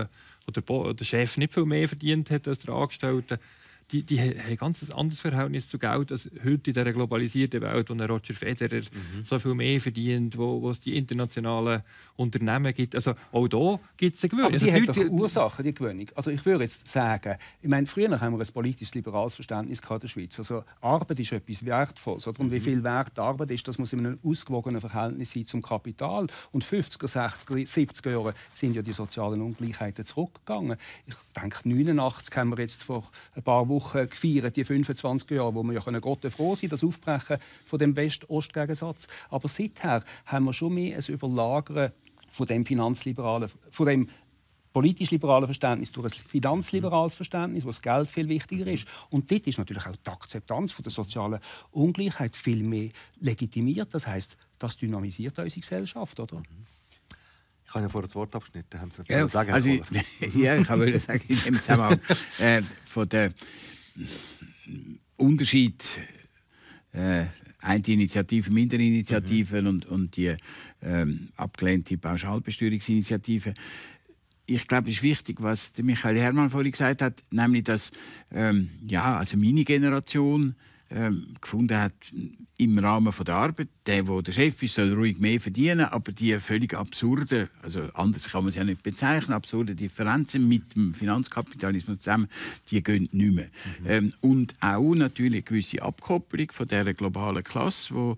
wo der Chef nicht viel mehr verdient hat als der Angestellte, die haben ein ganz anderes Verhältnis zu Geld als heute in dieser globalisierten Welt, wo ein Roger Federer so viel mehr verdient, wo es die internationalen Unternehmen gibt. Also auch da gibt es eine Gewöhnung. Aber die also hat doch Ursachen, die Gewöhnung. Also ich würde jetzt sagen, ich meine, früher haben wir ein politisches-liberales Verständnis in der Schweiz. Also Arbeit ist etwas Wertvolles. Oder? Und wie viel Wert Arbeit ist, das muss in einem ausgewogenen Verhältnis sein zum Kapital. Und 50er, 60er, 70er Jahre sind ja die sozialen Ungleichheiten zurückgegangen. Ich denke, 89 haben wir jetzt vor ein paar Wochen gefeiert, die 25 Jahre, wo wir ja Gott froh sein, das Aufbrechen von dem West-Ost-Gegensatz. Aber seither haben wir schon mehr ein Überlagern von dem von dem politisch-liberalen Verständnis durch ein finanzliberales Verständnis, wo das Geld viel wichtiger ist. Und dort ist natürlich auch die Akzeptanz von der sozialen Ungleichheit viel mehr legitimiert. Das heisst, das dynamisiert unsere Gesellschaft, oder? Ich habe ja vorher das Wort abgeschnitten. Haben Sie noch Ja, sagen, also, ja, ich wollte sagen, in dem Zusammenhang von der Unterschied eine Initiative, Minderinitiativen und die abgelehnte Pauschalbesteuerungsinitiative. Ich glaube, es ist wichtig, was Michael Herrmann vorhin gesagt hat, nämlich, dass also meine Generation gefunden hat, im Rahmen der Arbeit, der Chef ist, soll ruhig mehr verdienen, aber die völlig absurde, also anders kann man es ja nicht bezeichnen, absurde Differenzen mit dem Finanzkapitalismus zusammen, die gehen nicht mehr. Und auch natürlich eine gewisse Abkopplung von dieser globalen Klasse, wo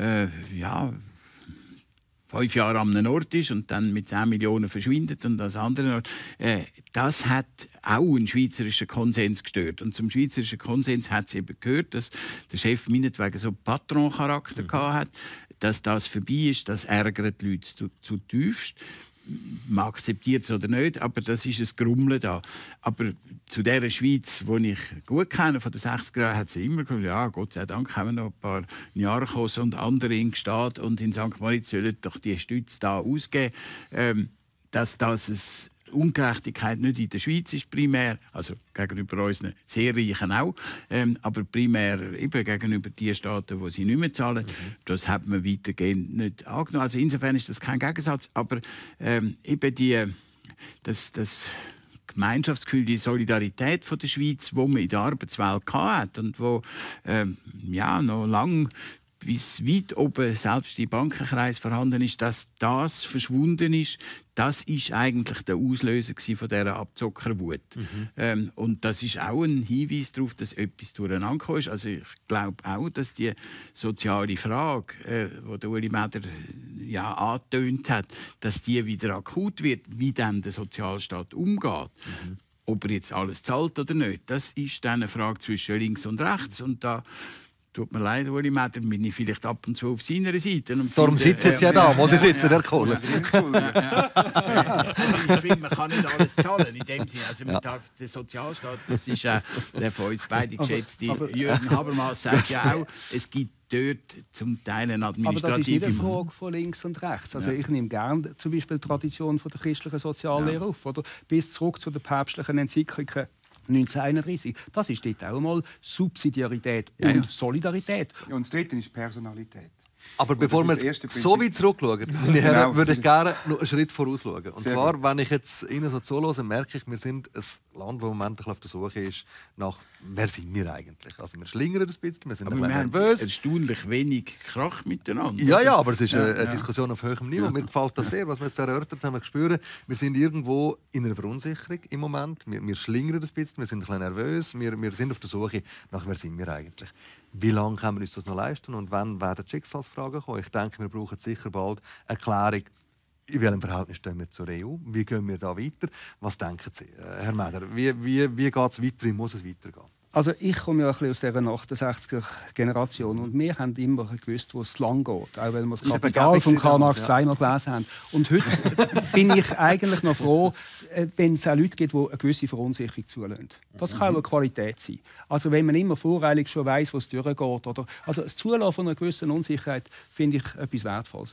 5 Jahre an einem Ort ist und dann mit 10 Millionen verschwindet und an anderen Ort. Das hat auch einen schweizerischen Konsens gestört. Und zum schweizerischen Konsens hat es eben gehört, dass der Chef meinetwegen so Patron-Charakter hat, dass das vorbei ist, das ärgert die Leute zutiefst. Man akzeptiert es oder nicht, aber das ist ein Grummeln da. Aber zu dieser Schweiz, die ich gut kenne, von den 60er Jahren, hat sie immer gesagt, ja, Gott sei Dank haben wir noch ein paar Narcos und andere in Gstaad und in St. Moritz sollen doch die Stütze da ausgeben. Dass das eine Ungerechtigkeit nicht in der Schweiz ist primär, also gegenüber unseren sehr Reichen auch, aber primär eben gegenüber den Staaten, die sie nicht mehr zahlen, das hat man weitergehend nicht angenommen. Also insofern ist das kein Gegensatz, aber eben das Gemeinschaftsgefühl, die Solidarität von der Schweiz, die man in der Arbeitswelt hatte und wo noch lange bis weit oben selbst im Bankenkreis vorhanden ist, dass das verschwunden ist, das ist eigentlich der Auslöser von dieser Abzockerwut. Und das ist auch ein Hinweis darauf, dass etwas durcheinander gekommen ist. Also ich glaube auch, dass die soziale Frage, die Ueli Mäder angetönt hat, dass die wieder akut wird, wie dann der Sozialstaat umgeht. Ob er jetzt alles zahlt oder nicht, das ist dann eine Frage zwischen links und rechts. Und da tut mir leid, Ueli Mäder, bin ich vielleicht ab und zu auf seiner Seite. Darum sitzen Sie ja da, wo Sie sitzen, Herr Kohler. Ich finde, man kann nicht alles zahlen in dem Sinne. Also der Sozialstaat, das ist der von uns beide geschätzte Jürgen Habermas sagt ja auch, es gibt dort zum Teil eine administrative... Aber das ist nicht eine Frage von links und rechts. Also ich nehme gerne zum Beispiel die Tradition von der christlichen Soziallehre auf, oder? Bis zurück zu der päpstlichen Enzyklika 1931. Das ist dort auch mal Subsidiarität und Solidarität. Ja, und das Dritte ist Personalität. Aber bevor wir so weit zurückschauen, meine Herren, würde ich gerne noch einen Schritt vorausschauen. Und zwar, wenn ich jetzt Ihnen so zuhöre, merke ich, wir sind ein Land, das im Moment auf der Suche ist nach, wer sind wir eigentlich? Also wir schlingern ein bisschen, wir sind aber ein bisschen nervös. Erstaunlich wenig Krach miteinander. Ja, aber es ist eine Diskussion auf höherem Niveau. Mir gefällt das sehr, was wir jetzt erörtert haben. Wir spüren, wir sind irgendwo in einer Verunsicherung im Moment. Wir schlingern ein bisschen, wir sind ein bisschen nervös. Wir sind auf der Suche nach, wer sind wir eigentlich? Wie lange können wir uns das noch leisten und wann werden die Schicksalsfragen kommen? Ich denke, wir brauchen sicher bald eine Erklärung, in welchem Verhältnis stehen wir zur EU? Wie gehen wir da weiter? Was denken Sie, Herr Mäder? Wie geht es weiter? Wie muss es weitergehen? Also ich komme ja ein bisschen aus dieser 68er-Generation und wir haben immer gewusst, wo es lang geht, auch wenn wir das Kapital von Karl Marx zweimal gelesen haben. Und heute bin ich eigentlich noch froh, wenn es auch Leute gibt, die eine gewisse Verunsicherung zulassen. Das kann auch eine Qualität sein. Also wenn man immer voreilig schon weiss, wo es durchgeht. Oder, also das Zulassen von einer gewissen Unsicherheit finde ich etwas Wertvolles.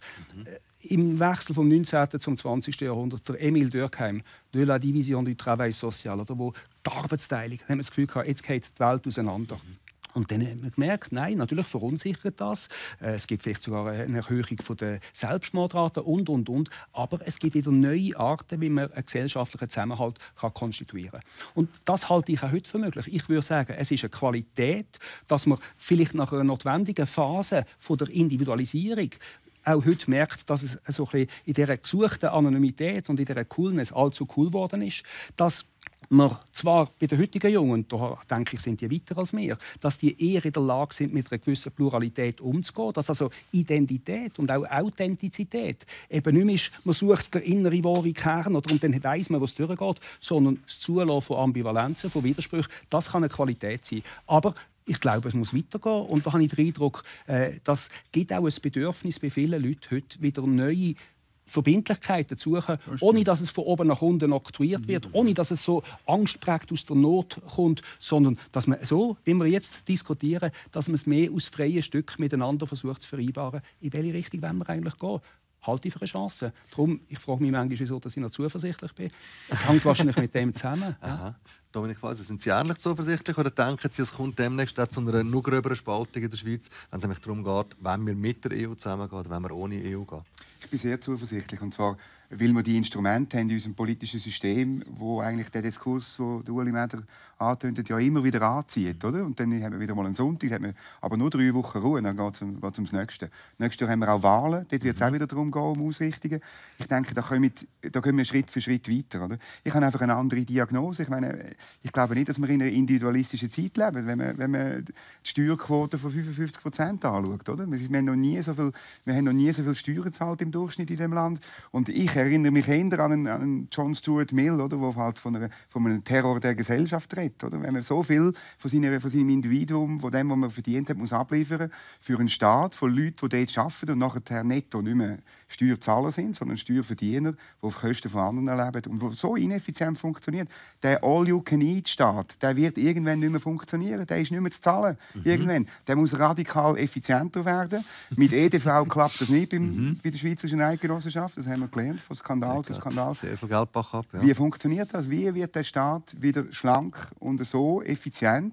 Im Wechsel vom 19. zum 20. Jahrhundert, der Emile Durkheim, «De la division du travail social», oder wo die Arbeitsteilung, haben wir das Gefühl gehabt, jetzt geht die Welt auseinander. Und dann haben wir gemerkt, nein, natürlich verunsichert das. Es gibt vielleicht sogar eine Erhöhung der Selbstmordrate und. Aber es gibt wieder neue Arten, wie man einen gesellschaftlichen Zusammenhalt konstituieren kann. Und das halte ich auch heute für möglich. Ich würde sagen, es ist eine Qualität, dass man vielleicht nach einer notwendigen Phase von der Individualisierung auch heute merkt, dass es so ein bisschen in dieser gesuchten Anonymität und in dieser Coolness allzu cool geworden ist, dass man zwar bei den heutigen Jungen, da denke ich, sind die weiter als wir, dass die eher in der Lage sind, mit einer gewissen Pluralität umzugehen, dass also Identität und auch Authentizität eben nicht mehr ist, man sucht den inneren wahren Kern oder, und dann weiss man, was durchgeht, sondern das Zulassen von Ambivalenzen, von Widersprüchen, das kann eine Qualität sein. Aber ich glaube, es muss weitergehen. Und da habe ich den Eindruck, das gibt auch ein Bedürfnis bei vielen Leuten heute, wieder neue Verbindlichkeiten zu suchen, ohne dass es von oben nach unten oktroyiert wird, ohne dass es so angstprägt aus der Not kommt, sondern dass man so, wie wir jetzt diskutieren, dass man es mehr aus freien Stück miteinander versucht zu vereinbaren. In welche Richtung wollen wir eigentlich gehen? Halte ich für eine Chance. Darum, ich frage mich manchmal, wieso dass ich noch zuversichtlich bin. Es hängt wahrscheinlich mit dem zusammen. Ja. Dominik Walser, sind Sie ähnlich zuversichtlich oder denken Sie, es kommt demnächst zu einer noch gröberen Spaltung in der Schweiz, wenn es nämlich darum geht, wenn wir mit der EU zusammengehen oder wenn wir ohne EU gehen? Ich bin sehr zuversichtlich. Und zwar, weil wir die Instrumente haben in unserem politischen System, wo eigentlich der Diskurs, den Ueli Mäder antönt, ja immer wieder anzieht. Oder? Und dann haben wir wieder mal einen Sonntag, haben wir aber nur 3 Wochen Ruhe, dann geht es ums Nächste. Nächstes Jahr haben wir auch Wahlen, dort wird es auch wieder darum gehen, um Ausrichtungen. Ich denke, da gehen wir Schritt für Schritt weiter. Oder? Ich habe einfach eine andere Diagnose. Ich glaube nicht, dass wir in einer individualistischen Zeit leben, wenn man die Steuerquote von 55% anschaut. Oder? Wir haben noch nie so viel Steuern gezahlt im Durchschnitt in diesem Land. Und ich erinnere mich eher an einen John Stuart Mill, der halt von einem Terror der Gesellschaft redet. Oder? Wenn man so viel von seinem Individuum, von dem, was man verdient hat, muss abliefern für einen Staat, von Leuten, die dort arbeiten und nachher netto nicht mehr Steuerzahler sind, sondern Steuerverdiener, die auf Kosten von anderen leben und die so ineffizient funktioniert. Der All-You-Can-Eat-Staat, der wird irgendwann nicht mehr funktionieren. Der ist nicht mehr zu zahlen. Irgendwann. Der muss radikal effizienter werden. Mit EDV klappt das nicht bei der Schweizerischen Eidgenossenschaft. Das haben wir gelernt, von Skandal zu Skandal. Sehr viel Geldbach ab. Ja. Wie funktioniert das? Wie wird der Staat wieder schlank und so effizient,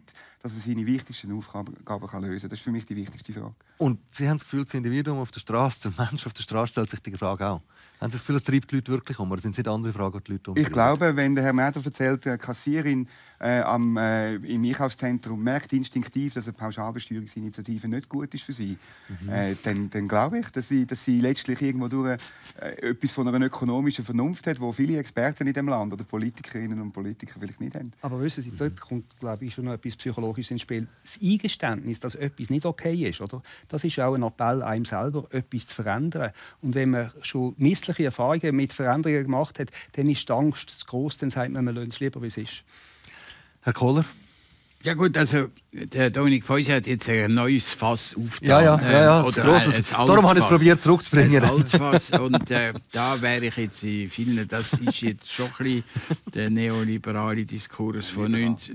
dass er seine wichtigsten Aufgaben kann lösen kann. Das ist für mich die wichtigste Frage. Und Sie haben das Gefühl, das Individuum auf der Straße, der Mensch auf der Straße stellt sich die Frage auch. Haben Sie das Gefühl, das treibt die Leute wirklich um? Oder sind es nicht andere Fragen, die Leute umtreiben? Ich glaube, wenn der Herr Mäder erzählt, eine Kassiererin im Einkaufszentrum merkt instinktiv, dass eine Pauschalbesteuerungsinitiative nicht gut ist für sie, dann glaube ich, dass sie letztlich irgendwo durch etwas von einer ökonomischen Vernunft hat, wo viele Experten in dem Land oder Politikerinnen und Politiker vielleicht nicht haben. Aber wissen Sie, dort kommt, glaube ich, schon noch etwas Psychologisches ins Spiel. Das Eingeständnis, dass etwas nicht okay ist, oder? Das ist auch ein Appell an einem selber, etwas zu verändern. Und wenn man schon missliche Erfahrungen mit Veränderungen gemacht hat, dann ist die Angst zu gross, dann sagt man lässt es lieber, wie es ist. Herr Kohler? Ja gut, also der Dominik Feusi hat jetzt ein neues Fass aufgetan. Ja, ein grosses. Darum habe ich es probiert zurückzubringen. Ein Altfass. Und da wäre ich jetzt in vielen, das ist jetzt schon ein bisschen der neoliberale Diskurs von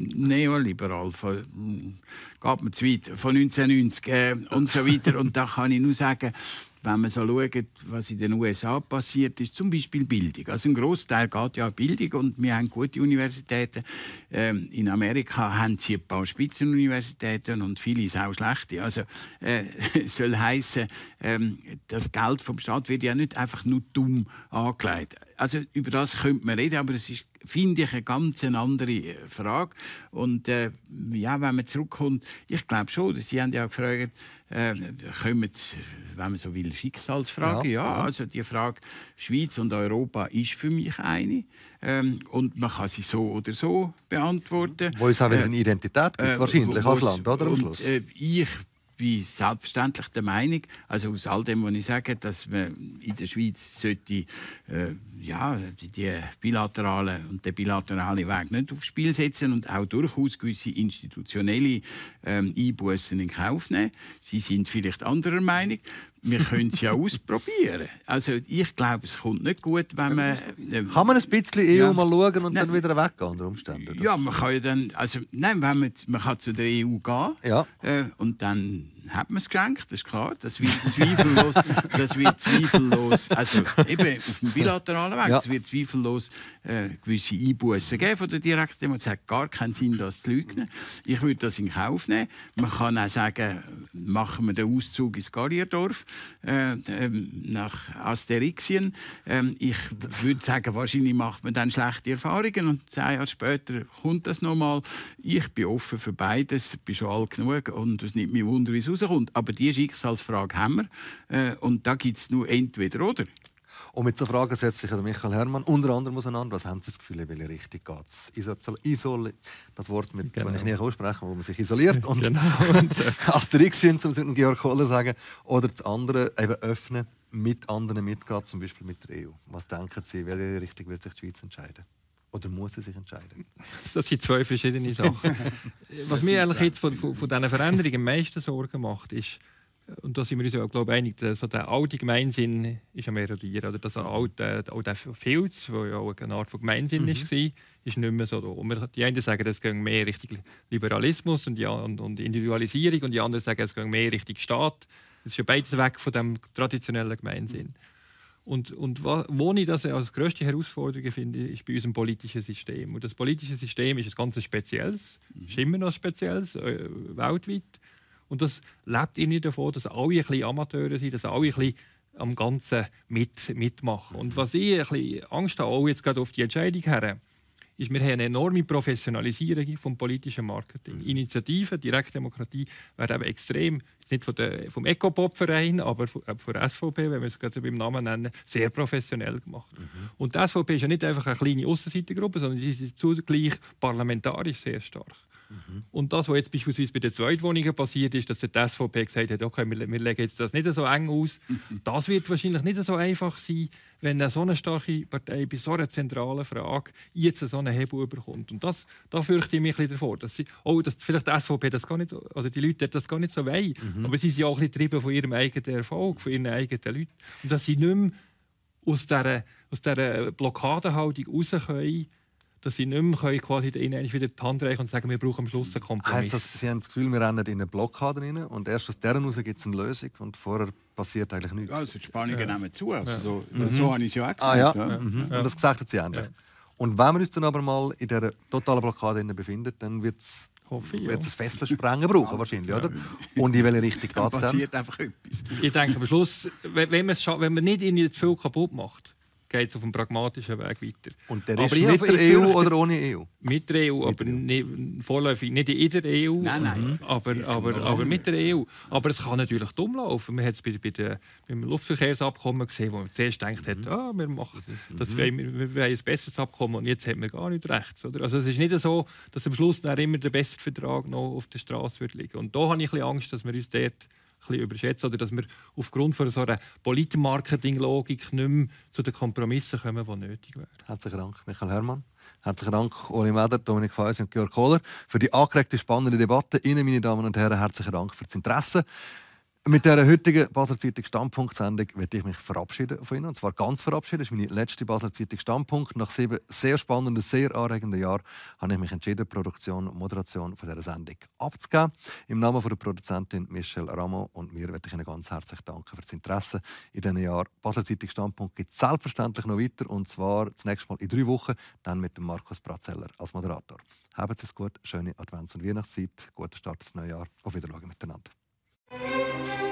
1990 und so weiter. Und da kann ich nur sagen, wenn man so schaut, was in den USA passiert ist, zum Beispiel Bildung. Also ein Großteil geht ja an Bildung und wir haben gute Universitäten. In Amerika haben sie ein paar Spitzenuniversitäten und viele sind auch schlechte. Also soll heißen, das Geld vom Staat wird ja nicht einfach nur dumm angelegt. Also über das könnte man reden, aber es ist, finde ich, eine ganz andere Frage. Und ja, wenn man zurückkommt, ich glaube schon, Sie haben ja gefragt, kommen, wenn man so will, Schicksalsfragen. Ja, also die Frage Schweiz und Europa ist für mich eine. Und man kann sie so oder so beantworten. Wo es auch wieder eine Identität gibt, wahrscheinlich als Land, oder? Am Schluss. Ich bin selbstverständlich der Meinung, also aus all dem, was ich sage, dass man in der Schweiz sollte, die bilaterale und den bilateralen Weg nicht aufs Spiel setzen und auch durchaus gewisse institutionelle Einbußen in Kauf nehmen. Sie sind vielleicht anderer Meinung. Wir können es ja ausprobieren. Also ich glaube, es kommt nicht gut, wenn man... kann man ein bisschen EU mal schauen und dann wieder weggehen unter Umständen? Oder? Ja, man kann ja dann... Also, nein, man kann zu der EU gehen und dann hat man es geschenkt, das ist klar. Das wird zweifellos also eben auf dem bilateralen Weg, es wird zweifellos gewisse Einbußen geben von der Direktdemo. Es hat gar keinen Sinn, das zu leugnen. Ich würde das in Kauf nehmen. Man kann auch sagen, machen wir den Auszug ins Gallierdorf nach Asterixien. Ich würde sagen, wahrscheinlich macht man dann schlechte Erfahrungen und 2 Jahre später kommt das nochmal. Ich bin offen für beides, bin schon alt genug und es nimmt mich Wunder, wie es rauskommt. Aber diese Schicksalsfrage haben wir und da gibt es nur entweder oder. Und mit so Fragen setzt sich Michael Herrmann unter anderem auseinander. Was haben Sie das Gefühl, in welche Richtung geht es? Das Wort, wenn ich nicht ausspreche, wo man sich isoliert. Und Asterix sind, um Georg Kohler zu sagen. Oder das andere, eben öffnen, mit anderen mitgehen, zum Beispiel mit der EU. Was denken Sie, welche Richtung wird sich die Schweiz entscheiden? Oder muss sie sich entscheiden? Das sind 2 verschiedene Sachen. Was mir eigentlich jetzt von diesen Veränderungen am meisten Sorgen macht, ist, und da sind wir uns ja, glaube ich, einig, so der alte Gemeinsinn ist am erodieren. Oder das alte Filz, der ja auch eine Art von Gemeinsinn war, ist nicht mehr so da. Die einen sagen, es geht mehr Richtung Liberalismus und Individualisierung, und die anderen sagen, es geht mehr Richtung Staat. Es ist ja beides weg von dem traditionellen Gemeinsinn. Und wo ich das als grösste Herausforderung finde, ist bei unserem politischen System. Und das politische System ist ein ganz spezielles, ist immer noch spezielles, weltweit. Und das lebt irgendwie davon, dass alle ein bisschen Amateure sind, dass alle ein bisschen am Ganzen mitmachen. Und was ich ein bisschen Angst habe, auch jetzt gerade auf die Entscheidung her, ist, wir haben eine enorme Professionalisierung vom politischen Marketing. Initiativen, Direktdemokratie werden eben extrem, nicht vom Ecopop-Verein, aber von der SVP, wenn wir es gerade beim Namen nennen, sehr professionell gemacht. Und die SVP ist ja nicht einfach eine kleine Aussenseitergruppe, sondern sie ist zugleich parlamentarisch sehr stark. Und das, was jetzt beispielsweise bei den Zweitwohnungen passiert ist, dass die SVP gesagt hat, okay, wir legen jetzt das nicht so eng aus. Das wird wahrscheinlich nicht so einfach sein, wenn eine so eine starke Partei bei so einer zentralen Frage jetzt so einen Hebel bekommt. Und da fürchte ich mich ein bisschen davor, dass vielleicht die SVP das gar nicht, oder die Leute das gar nicht so wollen. Aber sie sind auch ein bisschen getrieben von ihrem eigenen Erfolg, von ihren eigenen Leuten. Und dass sie nicht mehr aus dieser Blockadehaltung raus können, dass sie nicht mehr quasi wieder die Hand reichen und sagen, wir brauchen am Schluss einen Kompromiss. Heisst das, Sie haben das Gefühl, wir rennen in eine Blockade rein und erst aus dieser heraus gibt es eine Lösung und vorher passiert eigentlich nichts? Ja, also die Spannungen nehmen zu. Also so habe ich es ja auch gesagt. Und das gesagt hat Sie ähnlich. Und wenn wir uns dann aber mal in dieser totalen Blockade befinden, dann wird es Hoffe ich, ja. wird es Fessel sprengen brauchen, wahrscheinlich, oder? Und in welche Richtung geht Dann es dann? passiert einfach etwas. Ich denke, am Schluss, wenn man nicht irgendwie zu viel kaputt macht, geht es auf einem pragmatischen Weg weiter. Und der Aber ist ich- mit der ich EU fürchte- oder ohne EU? Mit der EU, aber vorläufig nicht in der EU. Nein. Aber mit der EU. Aber es kann natürlich dumm laufen. Man hat es beim Luftverkehrsabkommen gesehen, wo man zuerst gedacht hat, wir machen das, wir wollen ein besseres Abkommen und jetzt hat man gar nicht recht. Oder? Also es ist nicht so, dass am Schluss dann immer der beste Vertrag noch auf der Straße wird liegen. Und da habe ich ein bisschen Angst, dass wir uns dort ein bisschen überschätzen oder dass wir aufgrund von so einer Politmarketing-Logik nicht mehr zu den Kompromissen kommen, die nötig wären. Herzlichen Dank, Michael Herrmann. Herzlichen Dank, Oli Meder, Dominik Feusi und Georg Kohler, für die angeregte, spannende Debatte. Ihnen, meine Damen und Herren, herzlichen Dank für das Interesse. Mit dieser heutigen Basler Zeitung Standpunkt-Sendung werde ich mich verabschieden von Ihnen. Und zwar ganz verabschieden. Das ist meine letzte Basler Zeitung Standpunkt. Nach 7 sehr spannenden, sehr anregenden Jahren habe ich mich entschieden, die Produktion und Moderation von dieser Sendung abzugeben. Im Namen der Produzentin Michelle Ramo und mir möchte ich Ihnen ganz herzlich danken für das Interesse in diesen Jahren. Basler Zeitung Standpunkt gibt es selbstverständlich noch weiter. Und zwar zunächst mal in 3 Wochen, dann mit dem Markus Bratzeller als Moderator. Haben Sie es gut, schöne Advents- und Weihnachtszeit, guten Start ins neue Jahr. Auf Wiedersehen miteinander.